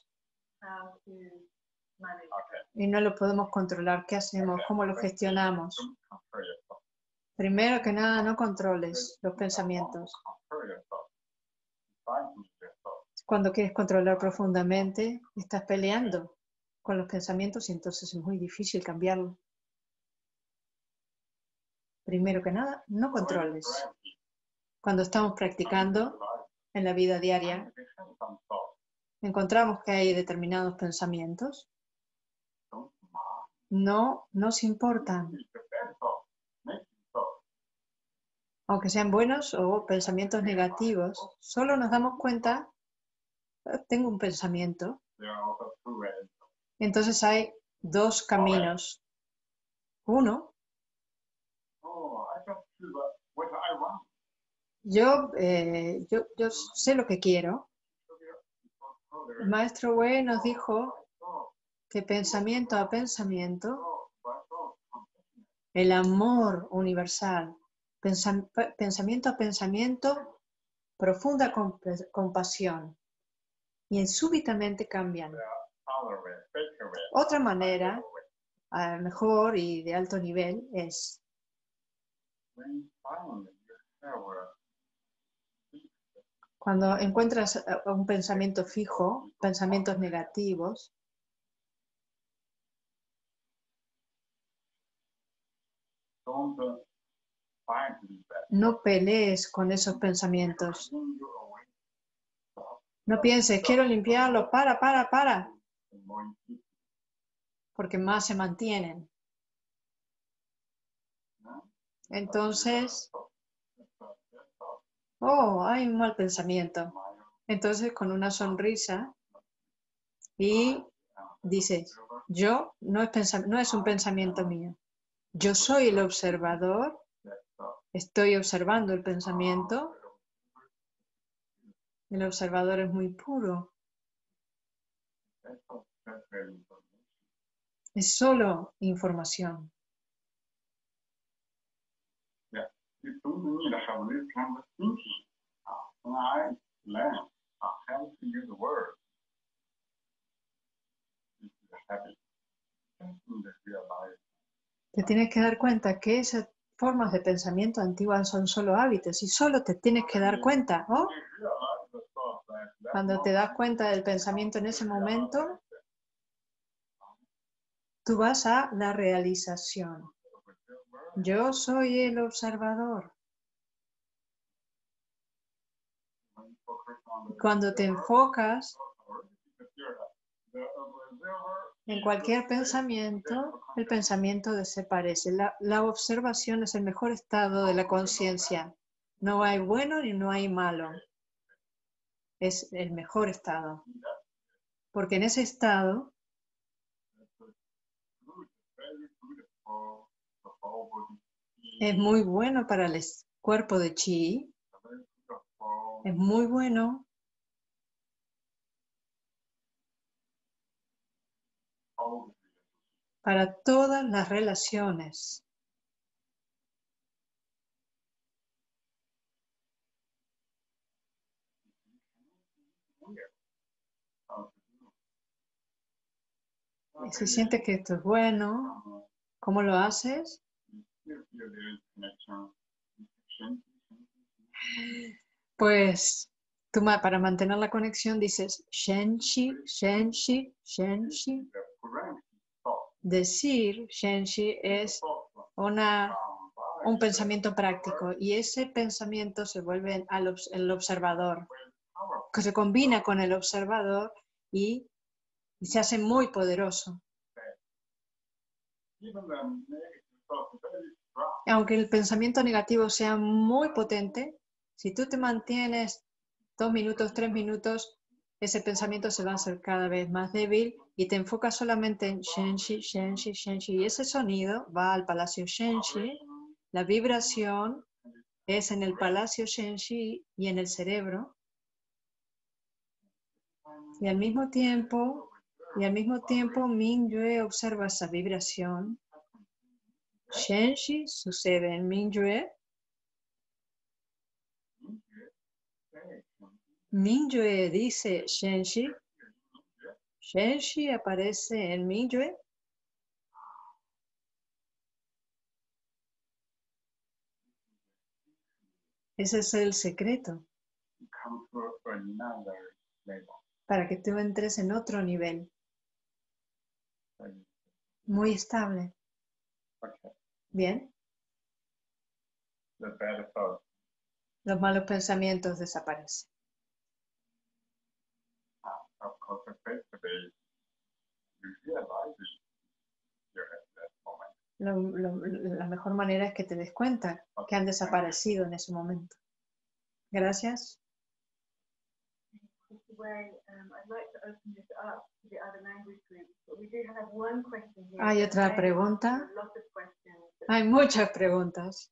S1: y no los podemos controlar, ¿qué hacemos? ¿Cómo los gestionamos? Primero que nada, no controles los pensamientos. Cuando quieres controlar profundamente, estás peleando con los pensamientos y entonces es muy difícil cambiarlo. Primero que nada, no controles. Cuando estamos practicando en la vida diaria, encontramos que hay determinados pensamientos. no nos importan,
S3: It's the bad thought, negative thought.
S1: aunque sean buenos o pensamientos negativos. Solo nos damos cuenta, "Ah, tengo un pensamiento".
S3: There are also two ways.
S1: Entonces hay dos caminos. Uno,
S3: Oh, I just do what what I want.
S1: yo, eh, yo, yo sé lo que quiero.
S3: Oh, there
S1: El maestro Wei nos dijo
S3: thought,
S1: que pensamiento a pensamiento,
S3: thought, but thought, compassion.
S1: el amor universal, pensa- pensamiento a pensamiento, profunda comp- compasión, y súbitamente cambian.
S3: Other way, better way.
S1: Otra manera, a mejor y de alto nivel, es
S3: When finally you have a
S1: cuando encuentras eh, un pensamiento fijo, pensamientos negativos,
S3: don't uh, fight with that.
S1: no pelees con esos pensamientos.
S3: Clean your away.
S1: No pienses, quiero limpiarlo, para, para, para,
S3: The more you keep,
S1: porque más se mantienen.
S3: no?
S1: Entonces,
S3: That's a good thought.
S1: oh, hay un mal pensamiento.
S3: My
S1: Entonces, con una sonrisa, y dices, yo no es, pensa- no es un pensamiento mío. Yo soy el observador,
S3: that thought.
S1: estoy observando el pensamiento. El observador es muy puro,
S3: That's all- that's very important.
S1: es solo información.
S3: You don't need to have this kind of thinking. Uh, when I learn uh, how to use words, this is a habit. Just need to realize
S1: Te tienes que dar cuenta que esas formas de pensamiento antiguas son solo hábitos y solo te tienes que dar cuenta, ¿oh?
S3: you realize the thought that that
S1: Cuando te das cuenta del pensamiento en ese momento, tú vas a la realización. Yo soy el observador.
S3: when you focus on the
S1: Cuando te enfocas
S3: the observer
S1: en cualquier pensamiento, el pensamiento desaparece. La, la observación es el mejor estado de la conciencia. No hay bueno ni no hay malo. Es el mejor estado. Porque en ese estado
S3: good, very good for the whole body.
S1: es muy bueno para el es- cuerpo de chi,
S3: Very good for
S1: es muy bueno
S3: all the
S1: para todas las relaciones.
S3: how to do.
S1: Y si sientes que esto es bueno,
S3: Uh,
S1: ¿cómo lo haces?
S3: you feel there is connection. Connection.
S1: Pues tú ma- para mantener la conexión dices Shenshi, Shenshi, Shenshi.
S3: The correct thought.
S1: Decir Shenshi es
S3: Thought
S1: una,
S3: from
S1: un
S3: by
S1: pensamiento práctico y ese pensamiento se vuelve al obs- el observador,
S3: power.
S1: que se combina con el observador y, y se hace muy poderoso.
S3: Even the negative thought is very strong.
S1: Aunque el pensamiento negativo sea muy potente, si tú te mantienes dos minutos, tres minutos, ese pensamiento se va a hacer cada vez más débil y te enfocas solamente en Shenshi, Shenshi, Shenshi. Y ese sonido va al palacio Shenshi, la vibración es en el palacio Shenshi y en el cerebro. Y al mismo tiempo, y al mismo tiempo Mingyue observa esa vibración. Shenshi sucede en Mingyue. Mingyue dice Shenshi. Shenshi aparece en Mingyue. Ese es el secreto
S3: Come to another level.
S1: para que tú entres en otro nivel
S3: Very
S1: muy estable.
S3: Okay.
S1: Bien,
S3: The bad thought.
S1: los malos pensamientos desaparecen.
S3: Uh, of course, the face today, you realize it. You're
S1: lo, lo, la mejor manera es que te des cuenta que han desaparecido en ese momento. Gracias. Hay otra pregunta. Hay muchas preguntas.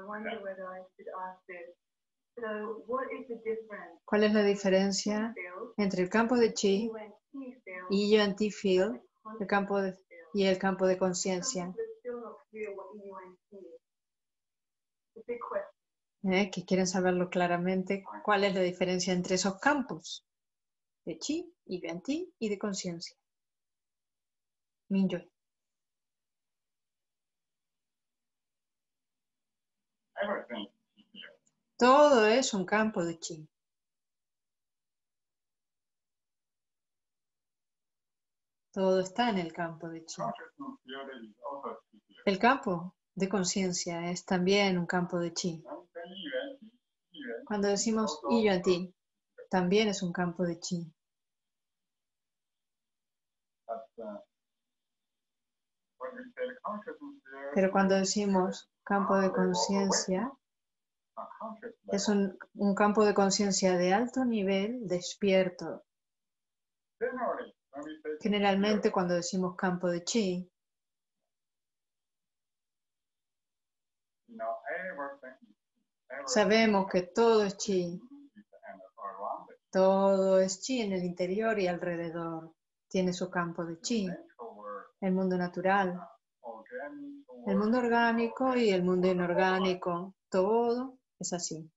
S1: ¿Cuál es la diferencia entre el campo de chi y I U N T field, el campo de, y el campo de conciencia? ¿Eh? Que quieren saberlo claramente. ¿Cuál es la diferencia entre esos campos de chi, I U N T y de conciencia? Mingyue.
S3: Everything.
S1: Todo es un campo de chi. Todo está en el campo de chi.
S3: Consciousness field is also chi field.
S1: El campo de conciencia es también un campo de chi.
S3: When we say I U N T, I U N T
S1: Cuando decimos
S3: also
S1: I U N T, también es un campo de chi.
S3: But, uh, when we say consciousness field,
S1: Pero cuando decimos campo de conciencia,
S3: a conscious
S1: es
S3: level,
S1: un, un campo de conciencia de alto nivel, despierto.
S3: generally, when we say chi
S1: Generalmente
S3: field,
S1: cuando decimos campo de chi,
S3: you know, everything, everything
S1: sabemos que todo es chi.
S3: is and around it.
S1: Todo es chi en el interior y alrededor. Tiene su campo de chi.
S3: Natural world,
S1: El mundo natural,
S3: organic
S1: el
S3: world,
S1: mundo orgánico y el mundo inorgánico. Todo es así.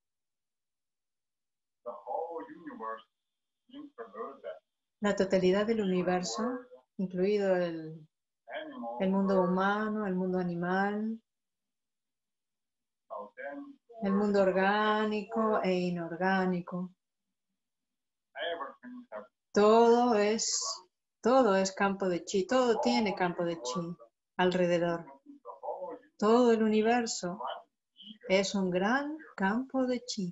S3: the whole universe includes that.
S1: La totalidad del universo, incluido el,
S3: Animal
S1: el mundo
S3: world,
S1: humano, el mundo animal,
S3: organic
S1: el
S3: world,
S1: mundo orgánico e inorgánico.
S3: everything has
S1: Todo es, todo es campo de chi. Todo tiene campo de chi alrededor.
S3: the whole universe,
S1: Todo el universo es un gran campo de chi.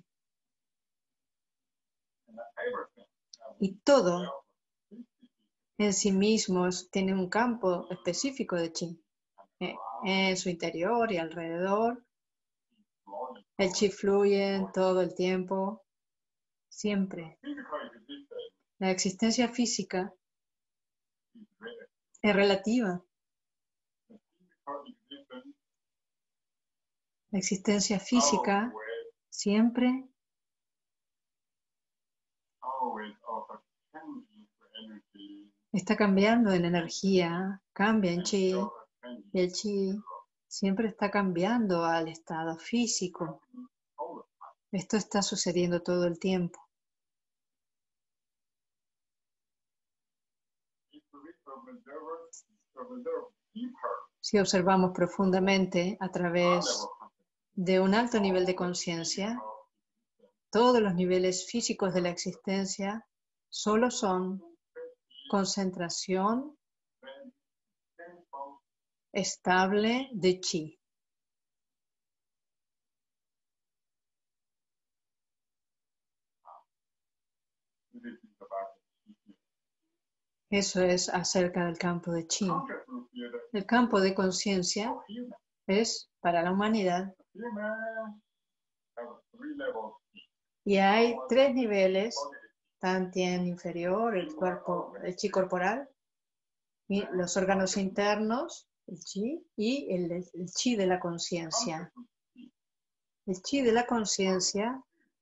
S3: and everything
S1: Y todo en sí mismo es- tiene un campo específico de chi. Eh, En su interior y alrededor.
S3: flowing.
S1: El chi fluye en todo el tiempo, siempre.
S3: Physical existence
S1: La existencia física
S3: is relative.
S1: es relativa.
S3: The physical existence
S1: La existencia física
S3: always,
S1: siempre
S3: always also changing for energy
S1: está cambiando en energía, cambia en
S3: and
S1: chi,
S3: also changing
S1: y el chi siempre está cambiando al estado físico.
S3: all the time.
S1: Esto está sucediendo todo el tiempo.
S3: If we observe, observe deeper,
S1: Si observamos profundamente a través
S3: level
S1: de un alto nivel de conciencia, todos los niveles físicos de la existencia solo son concentración estable de chi.
S3: this is about the
S1: Eso es acerca del campo de chi.
S3: consciousness field
S1: El campo de conciencia
S3: of human.
S1: es para la humanidad
S3: Human have three levels.
S1: y hay tres niveles,
S3: Body,
S1: Tantien inferior, el cuerpo, el chi corporal, y los órganos internos, el chi, y el, el chi de la conciencia.
S3: consciousness
S1: El chi de la conciencia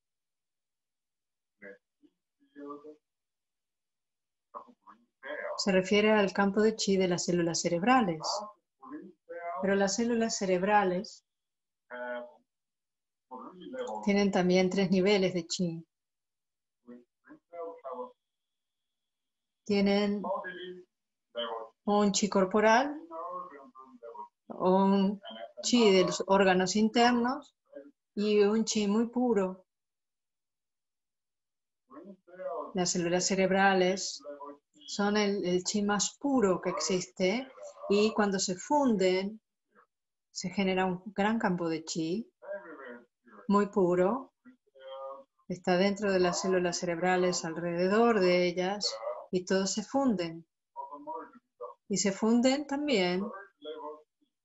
S3: field of brain cells.
S1: se refiere al campo de chi de las células cerebrales,
S3: Brain cells
S1: pero las células cerebrales
S3: have three levels.
S1: tienen también tres niveles de chi.
S3: Brain cells have
S1: Tienen
S3: body level,
S1: un chi corporal,
S3: nerve level,
S1: un
S3: and
S1: chi de los órganos internos y un chi muy puro.
S3: brain cells
S1: Las células cerebrales
S3: level
S1: son el, el chi más puro que existe y cuando se funden se genera un gran campo de chi
S3: everywhere pure.
S1: muy puro.
S3: Cells
S1: Está dentro de las células cerebrales, alrededor de ellas y todos se funden.
S3: also merge with the
S1: Y se funden también
S3: third level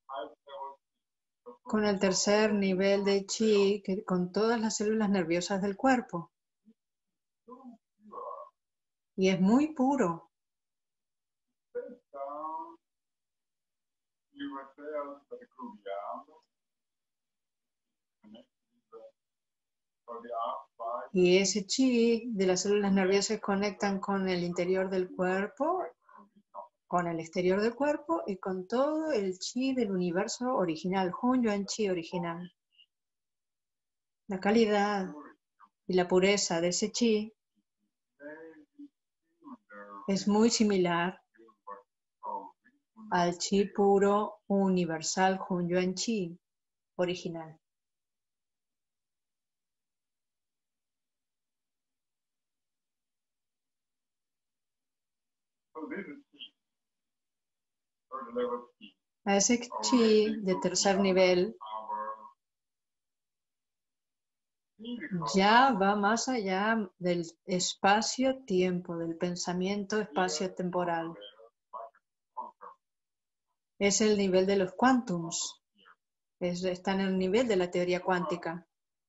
S1: con el tercer nivel de chi, que con todas las células nerviosas del cuerpo. Y es muy puro. Y ese chi de las células nerviosas se conectan con el interior del cuerpo, con el exterior del cuerpo y con todo el chi del universo original, Hun Yuan Chi original. La calidad y la pureza de ese chi es muy similar al chi puro universal Hun Yuan Chi original. A ese chi de tercer nivel ya va más allá del espacio-tiempo, del pensamiento espacio-temporal. Es el nivel de los quantums. Es, está en el nivel de la teoría cuántica.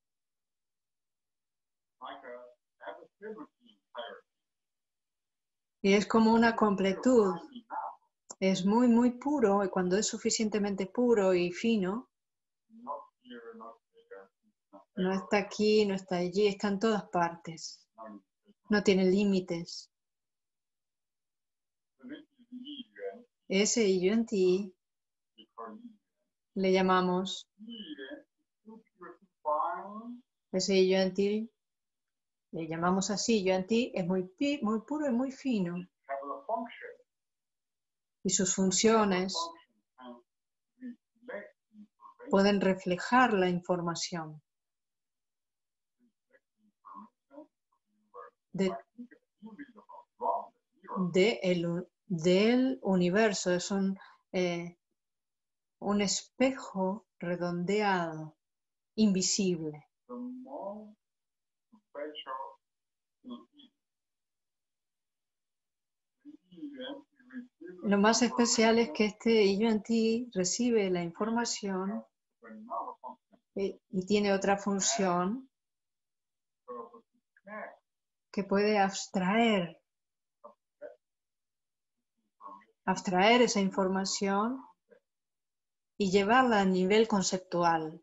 S1: Y es como una completud. Es muy, muy puro, y cuando es suficientemente puro y fino, no está aquí, no está allí, está en todas partes. No tiene límites. Ese Yuan Ti le llamamos, ese Yuan Ti le llamamos así, Yuan Ti es muy, muy puro y muy fino. Y sus funciones pueden reflejar la información de, de el, del universo. Es un, eh, un espejo redondeado, invisible. Lo más especial es que este Yuan Ti recibe la información y, y tiene otra función que puede abstraer, abstraer esa información y llevarla a nivel conceptual.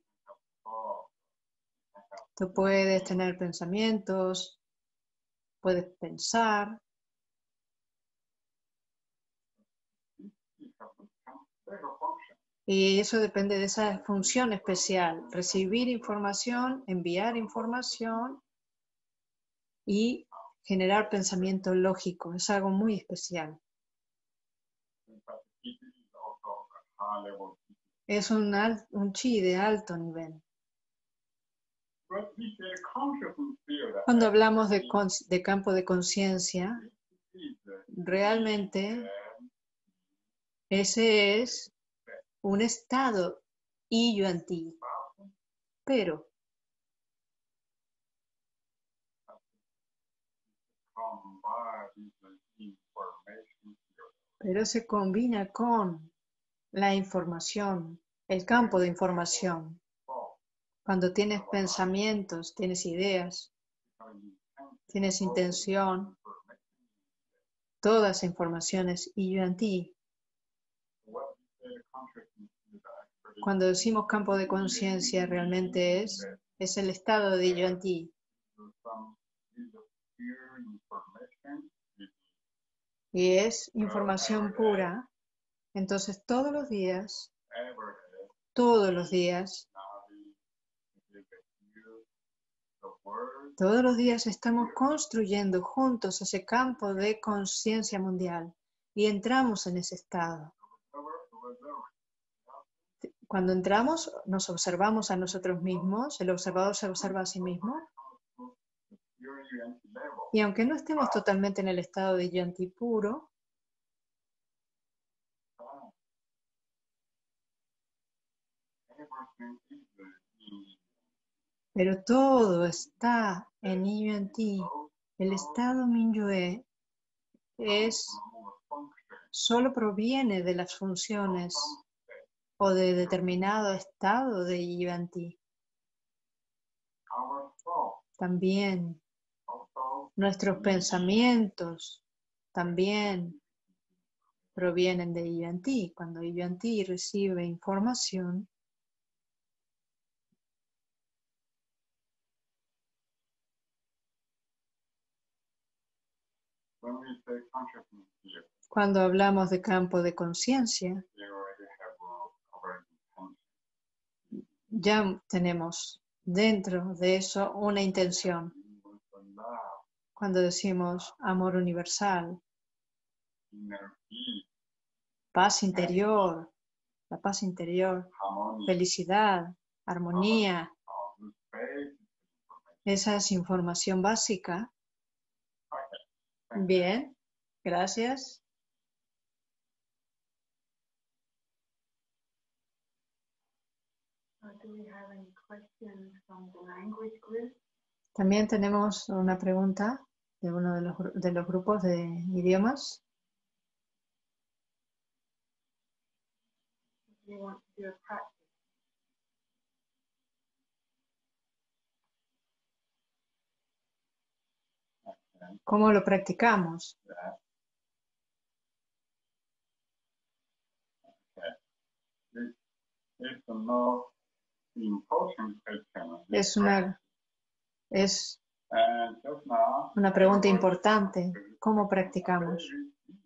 S1: Tú puedes tener pensamientos, puedes pensar. Y eso depende de esa función especial, recibir información, enviar información y generar pensamiento lógico. Es algo muy especial. Es un, un chi de alto nivel. Cuando hablamos de, de campo de conciencia, realmente ese es un estado y Yuan Ti, pero pero se combina con la información, el campo de información. Cuando tienes pensamientos, tienes ideas, tienes intención, todas informaciones y Yuan Ti. Cuando decimos campo de conciencia, realmente es, es el estado de Yuan Ti. Y es información pura. Entonces todos los días, todos los días, todos los días estamos construyendo juntos ese campo de conciencia mundial y entramos en ese estado. Cuando entramos, nos observamos a nosotros mismos, el observador se observa a sí mismo. Y aunque no estemos totalmente en el estado de Yuan Ti puro, pero todo está en Yuan Ti. El estado Minyue es, solo proviene de las funciones o de determinado estado de Yuan-Ti.
S3: Our thoughts
S1: También
S3: also
S1: nuestros pensamientos también provienen de Yuan-Ti. Cuando Yuan-Ti recibe información,
S3: when we say consciousness here,
S1: cuando hablamos de campo de conciencia,
S3: we already have uh, our intention.
S1: ya tenemos dentro de eso una intención.
S3: With the love,
S1: Cuando decimos amor universal,
S3: inner peace,
S1: paz interior, la paz interior,
S3: harmony,
S1: felicidad, armonía,
S3: all this basic information.
S1: esa es información básica.
S3: Okay. Thank you.
S1: Bien, gracias.
S2: Uh, do we have any questions from the language group?
S1: También tenemos una pregunta de uno de los, gru- de los grupos de idiomas.
S2: Do you want to do a practice?
S3: Okay.
S1: ¿Cómo lo practicamos?
S3: That. Okay. This is the most important question.
S1: Es una, es
S3: And just now,
S1: una pregunta importante. ¿Cómo practicamos?
S3: very deep.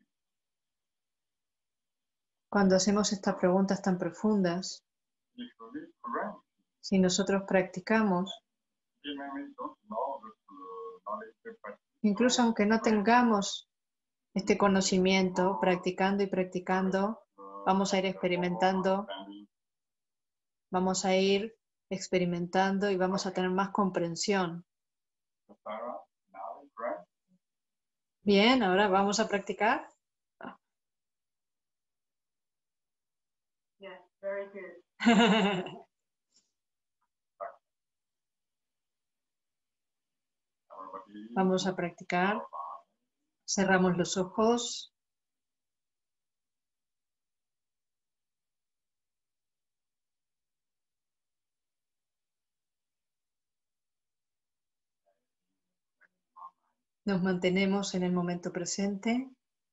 S1: Cuando hacemos estas preguntas tan profundas,
S3: If we correct,
S1: si nosotros practicamos,
S3: even we don't know this uh, knowledge, but
S1: incluso aunque no tengamos este conocimiento, practicando y practicando,
S3: uh,
S1: vamos a ir experimentando,
S3: understanding,
S1: vamos a ir experimentando y vamos a tener más comprensión.
S3: Sarah, now it's right.
S1: Bien, ahora vamos a practicar.
S2: Yes, very good.
S3: Everybody,
S1: Vamos a practicar. Cerramos los ojos. Nos mantenemos en el momento presente.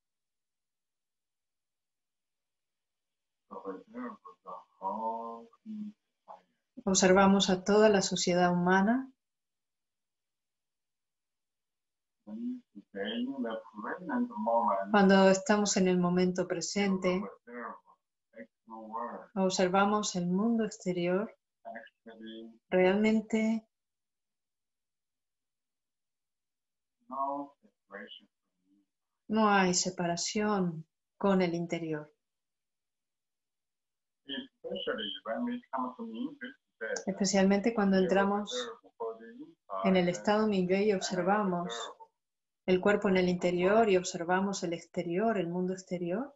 S3: observe the whole society.
S1: Observamos a toda la sociedad humana.
S3: When you stay in the present moment,
S1: Cuando estamos en el momento presente,
S3: observe external world,
S1: observamos el mundo exterior.
S3: actually
S1: Realmente
S3: no separation from you.
S1: no hay separación con el interior.
S3: Especially when we come to English today,
S1: Especialmente cuando
S3: we
S1: entramos
S3: observe for the inside
S1: en el estado Mingyue y
S3: and
S1: observamos
S3: observe
S1: el cuerpo en el interior y observamos el exterior, el mundo exterior.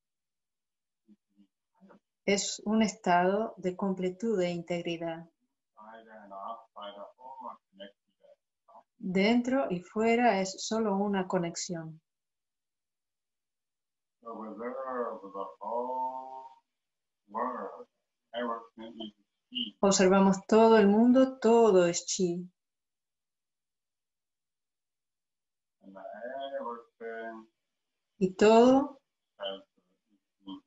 S1: Es un estado de completud e integridad.
S3: inside and outside are all connected.
S1: Dentro y fuera es solo una conexión.
S3: So observe the whole world, everything is peace.
S1: Observamos todo el mundo, todo es chi.
S3: And everything
S1: Y todo
S3: has information.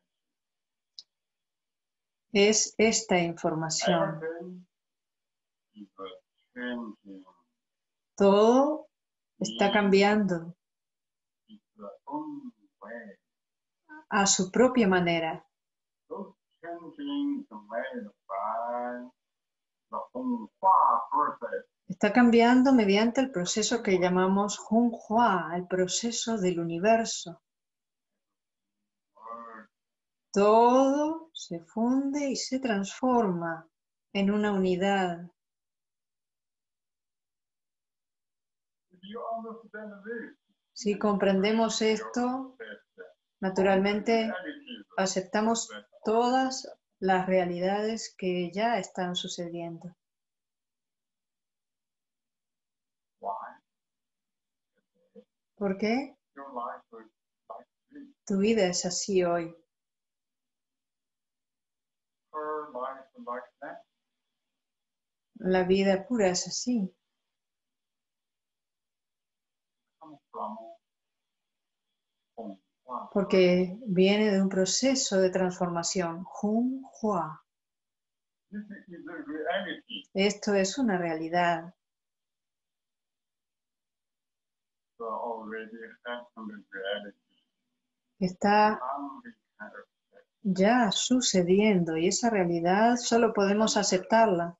S1: es esta información.
S3: Everything is changing.
S1: Todo está cambiando
S3: It's the own way.
S1: a su propia manera.
S3: Those changing is made by the Hong Hua process.
S1: Está cambiando mediante el proceso que llamamos Hung Hua, el proceso del universo.
S3: Word
S1: Todo se funde y se transforma en una unidad.
S3: If you understand this,
S1: Si comprendemos esto, naturalmente aceptamos todas las realidades que ya están sucediendo.
S3: why?
S1: ¿Por qué?
S3: Your life is like this.
S1: Tu vida es así hoy.
S3: like that.
S1: La vida pura es así.
S3: Comes from Hong Hua.
S1: Porque viene de un proceso de transformación. Hung Hua.
S3: This is the reality.
S1: Esto es una realidad.
S3: So already happened reality.
S1: Está
S3: Only kind of
S1: ya sucediendo y esa realidad solo podemos aceptarla.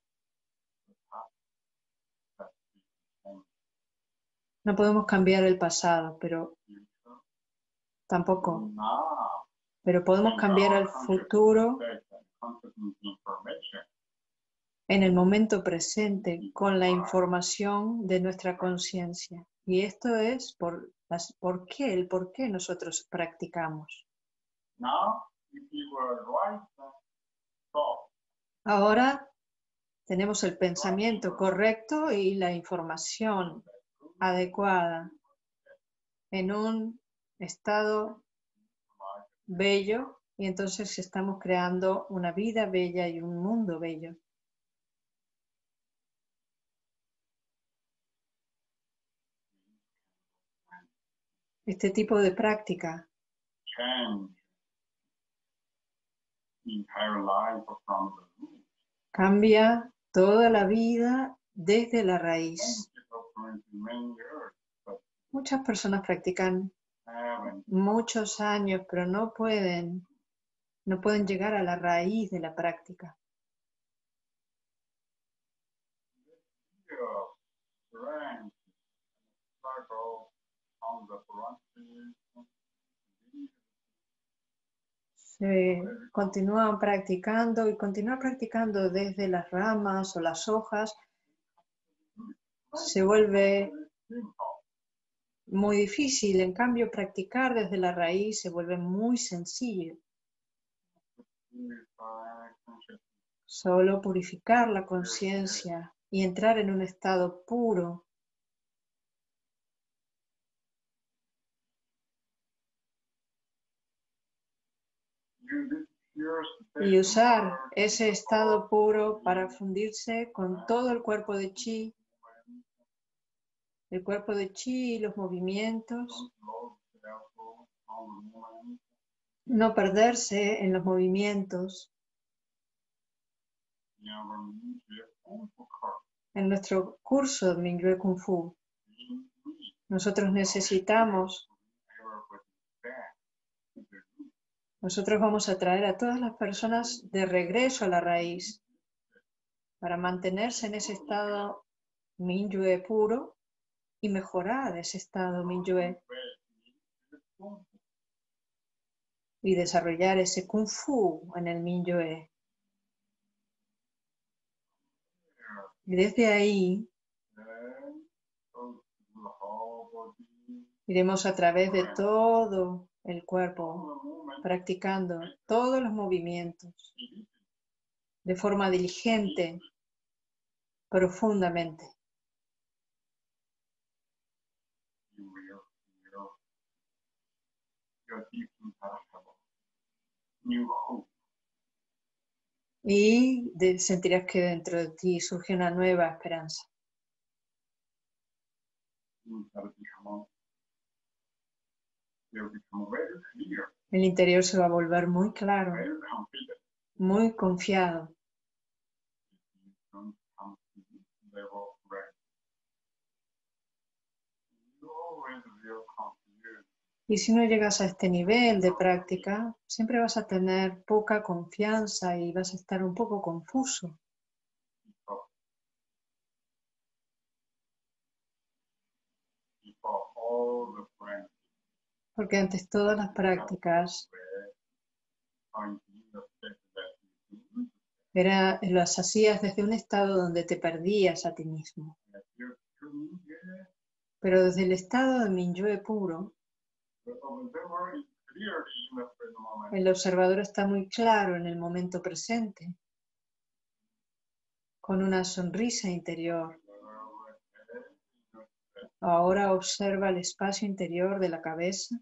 S1: No podemos cambiar el pasado, pero tampoco.
S3: now
S1: Pero podemos cambiar el futuro
S3: information.
S1: en el momento presente con la información de nuestra conciencia. Y esto es por, las, por qué, el por qué nosotros practicamos.
S3: Now, if you were right thought,
S1: Ahora tenemos el pensamiento correcto y la información adecuada en un estado bello y entonces estamos creando una vida bella y un mundo bello. Este tipo de práctica
S3: change the entire life from the root.
S1: cambia toda la vida desde la raíz.
S3: People for many years, but
S1: Muchas personas practican
S3: haven't
S1: muchos años, pero no pueden, no pueden llegar a la raíz de la práctica.
S3: feel strength, struggle on the branches.
S1: Se continúan practicando y continuar practicando desde las ramas o las hojas se vuelve muy difícil. En cambio, practicar desde la raíz se vuelve muy sencillo.
S3: Purify consciousness.
S1: Solo purificar la conciencia y entrar en un estado puro
S3: Use this pure state
S1: y usar
S3: of
S1: ese estado puro para fundirse con todo el cuerpo de chi, el cuerpo de chi y los movimientos, no perderse en los movimientos. En nuestro curso de Mingyue Kung Fu, nosotros necesitamos, nosotros vamos a traer a todas las personas de regreso a la raíz para mantenerse en ese estado Mingyue puro y mejorar ese estado Mingyue y desarrollar ese Kung Fu en el Mingyue. Y desde ahí iremos a través de todo el cuerpo, practicando todos los movimientos de forma diligente, profundamente. Y de- sentirás que dentro de ti surge una nueva esperanza. El interior se va a volver muy claro, muy confiado. Y si no llegas a este nivel de práctica, siempre vas a tener poca confianza y vas a estar un poco confuso. Porque antes todas las prácticas era, las hacías desde un estado donde te perdías a ti mismo. Pero desde el estado de Mingyue puro, el observador está muy claro en el momento presente, con una sonrisa interior. Ahora observa el espacio interior de la cabeza.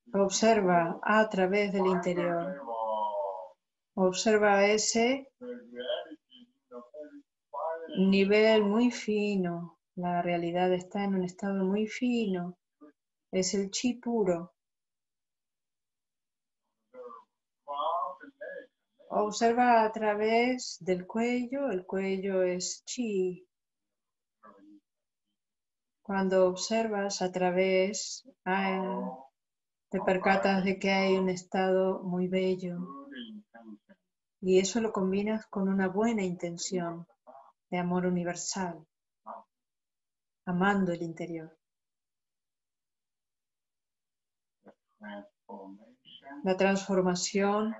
S1: Observa a través del interior. Observa ese nivel muy fino. La realidad está en un estado muy fino. Es el chi puro. Observa a través del cuello. El cuello es chi. Cuando observas a través, ah, te percatas de que hay un estado muy bello. Y eso lo combinas con una buena intención de amor universal, amando el interior. La transformación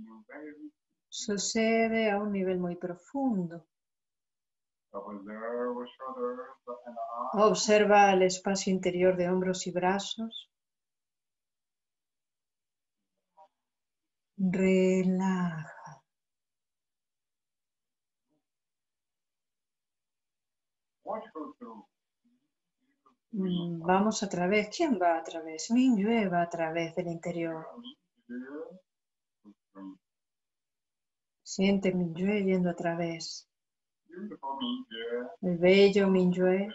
S1: sucede a un nivel muy profundo. Observa el espacio interior de hombros y brazos. Relaja. Mm, Vamos a través. ¿Quién va a través? Mingyue va a través del interior. Siente Mingyue yendo a través. El bello Mingyue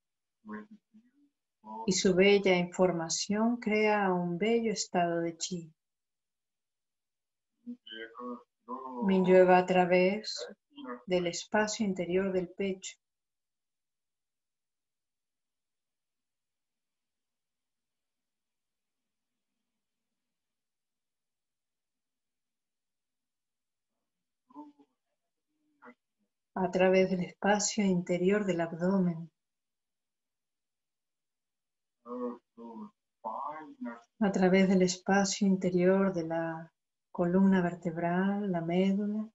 S1: y su bella información crea un bello estado de chi. Mingyue va a través del espacio interior del pecho. A través del espacio interior del abdomen. A través del espacio interior de la columna vertebral, la médula.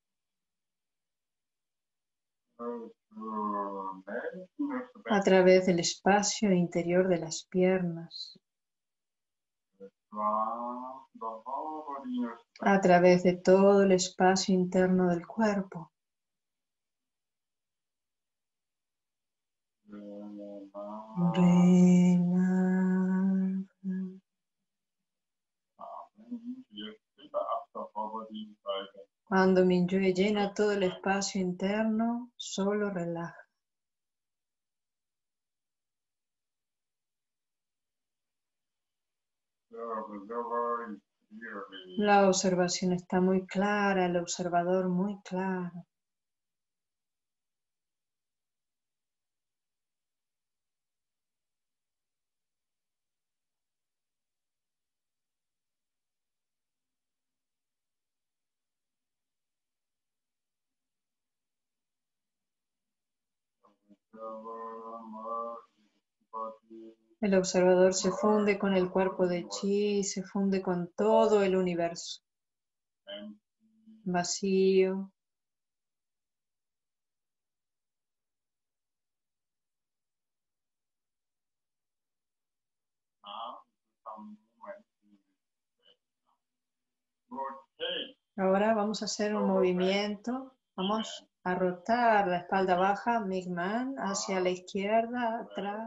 S1: A través del espacio interior de las piernas. A través de todo el espacio interno del cuerpo. Relaja. Cuando Mingyue llena todo el espacio interno, solo relaja. La observación está muy clara, el observador muy claro. El observador se funde con el cuerpo de chi, se funde con todo el universo. Vacío. Ahora vamos a hacer un movimiento. Vamos a rotar la espalda baja, Migman, hacia la izquierda, atrás.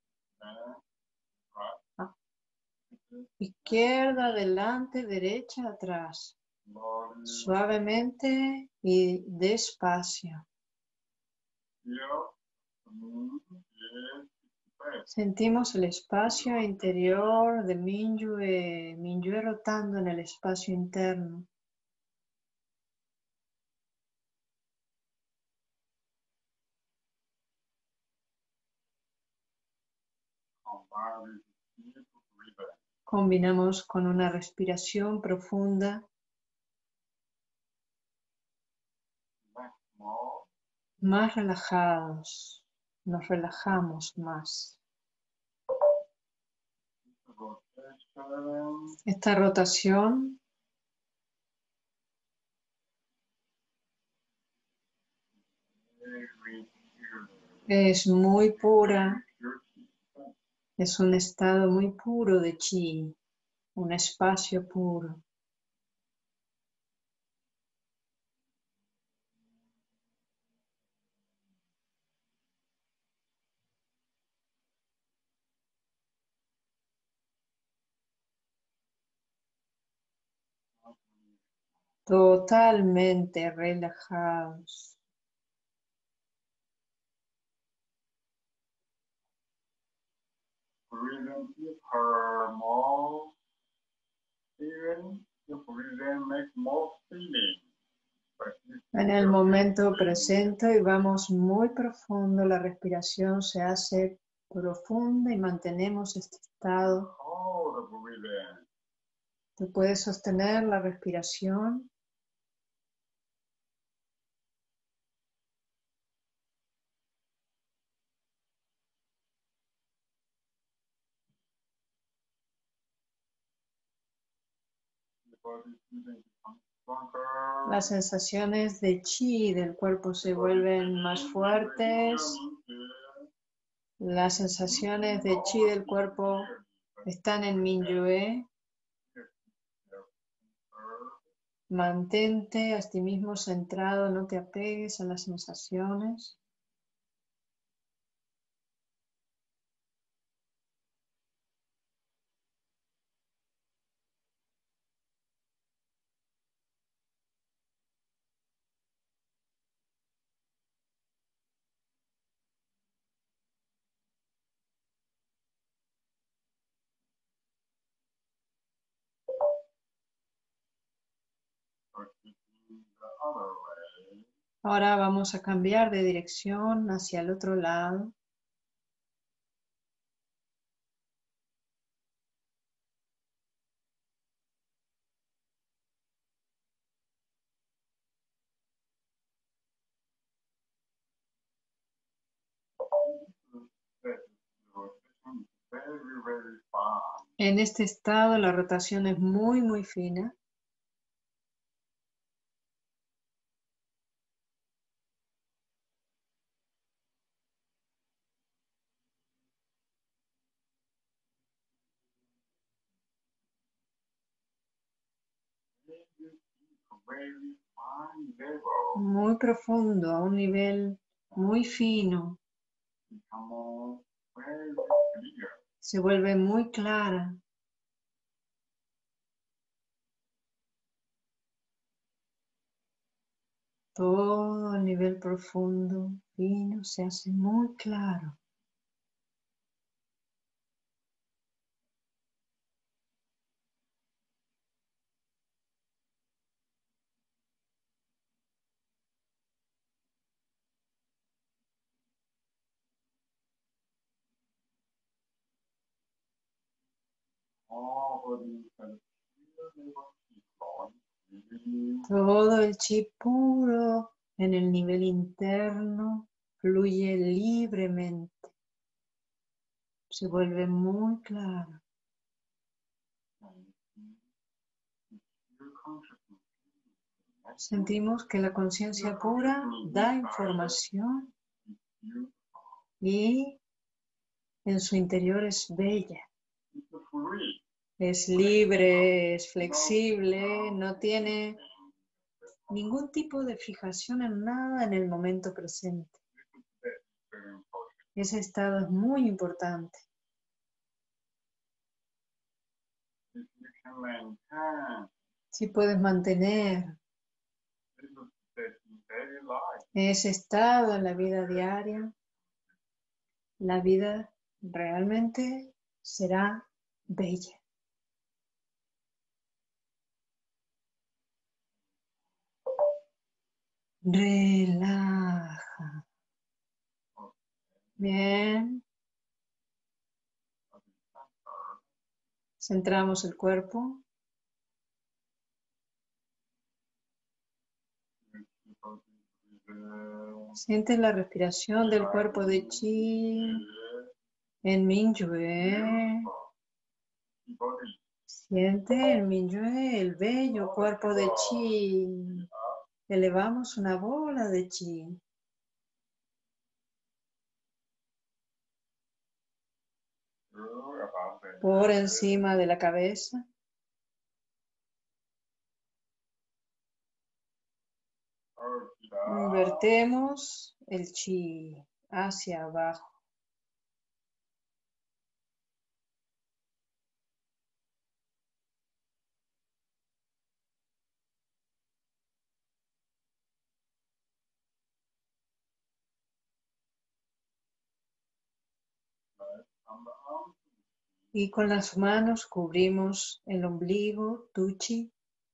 S1: Ah. Izquierda, adelante, derecha, atrás. Suavemente y despacio. Sentimos el espacio interior de Mingyue, Mingyue rotando en el espacio interno. Combinamos con una respiración profunda. Más relajados, nos relajamos más. Esta rotación es muy pura, es un estado muy puro de chi, un espacio puro. totalmente relajados.
S3: Breathing deeper, more even if breathing makes more feeling. But if
S1: En el momento presente y vamos muy profundo, la respiración se hace profunda y mantenemos este estado.
S3: hold the breathing,
S1: Tú puedes sostener la respiración.
S3: the body's breathing becomes stronger.
S1: Las sensaciones de chi del cuerpo se vuelven más fuertes. Las sensaciones de chi del cuerpo están en Minyue. Mantente a ti mismo centrado, no te apegues a las sensaciones.
S3: The other way.
S1: Ahora vamos a cambiar de dirección hacia el otro lado.
S3: Very, very fine.
S1: En este estado la rotación es muy, muy fina.
S3: Very fine level.
S1: Muy profundo, a un nivel muy fino.
S3: Become very clear.
S1: Se vuelve muy clara. Todo a nivel profundo, fino, se hace muy claro.
S3: All these kind of clear level flowing really
S1: Todo el chi puro en el nivel interno fluye libremente. Se vuelve muy claro.
S3: your consciousness.
S1: Sentimos que la conciencia pura da información
S3: You
S1: y en su interior es bella.
S3: it's free.
S1: Es libre, es flexible, no tiene ningún tipo de fijación en nada en el momento presente.
S3: Very important.
S1: Ese estado es muy importante.
S3: If you can maintain
S1: Si puedes mantener
S3: this state in daily life,
S1: ese estado en la vida diaria, la vida realmente será bella. Relaja. Bien. Centramos el cuerpo. Siente la respiración del cuerpo de chi en Minyue. Siente en Minyue el bello cuerpo de chi. Elevamos una bola de chi. Por encima de la cabeza. Vertemos el chi hacia abajo. Y con las manos cubrimos el ombligo, tuchi.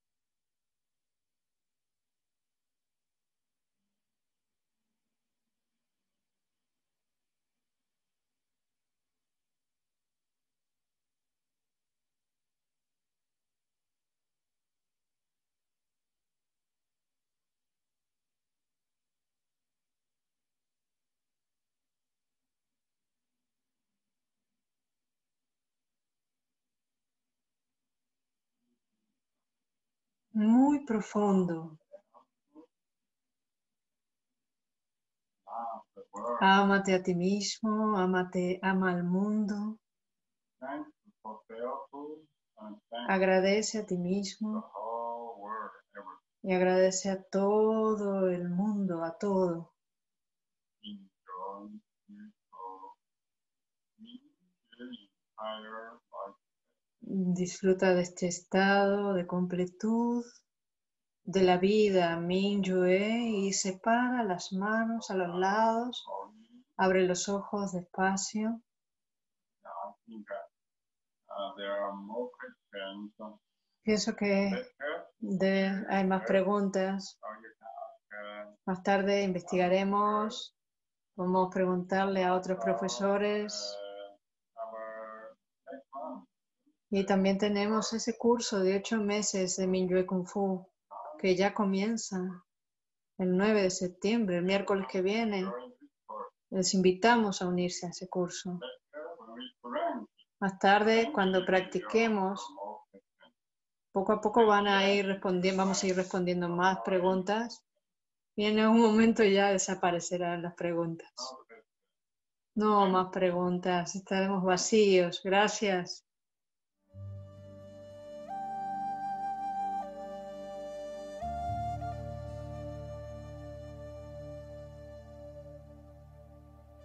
S1: Muy profundo. Ámate a ti mismo, ámate, ama al mundo. Agradece a ti mismo y agradece a todo el mundo, a todo. Disfruta de este estado de completud de la vida, Mingyue, y separa las manos a los lados, abre los ojos despacio. Pienso que de, hay más preguntas. Más tarde investigaremos, podemos preguntarle a otros profesores. Y también tenemos ese curso de ocho meses de Mingyue Kung Fu, que ya comienza el nueve de septiembre, el miércoles que viene. Les invitamos a unirse a ese curso. Más tarde, cuando practiquemos, poco a poco van a ir respondiendo, vamos a ir respondiendo más preguntas. Y en algún momento ya desaparecerán las preguntas. No más preguntas, estaremos vacíos. Gracias.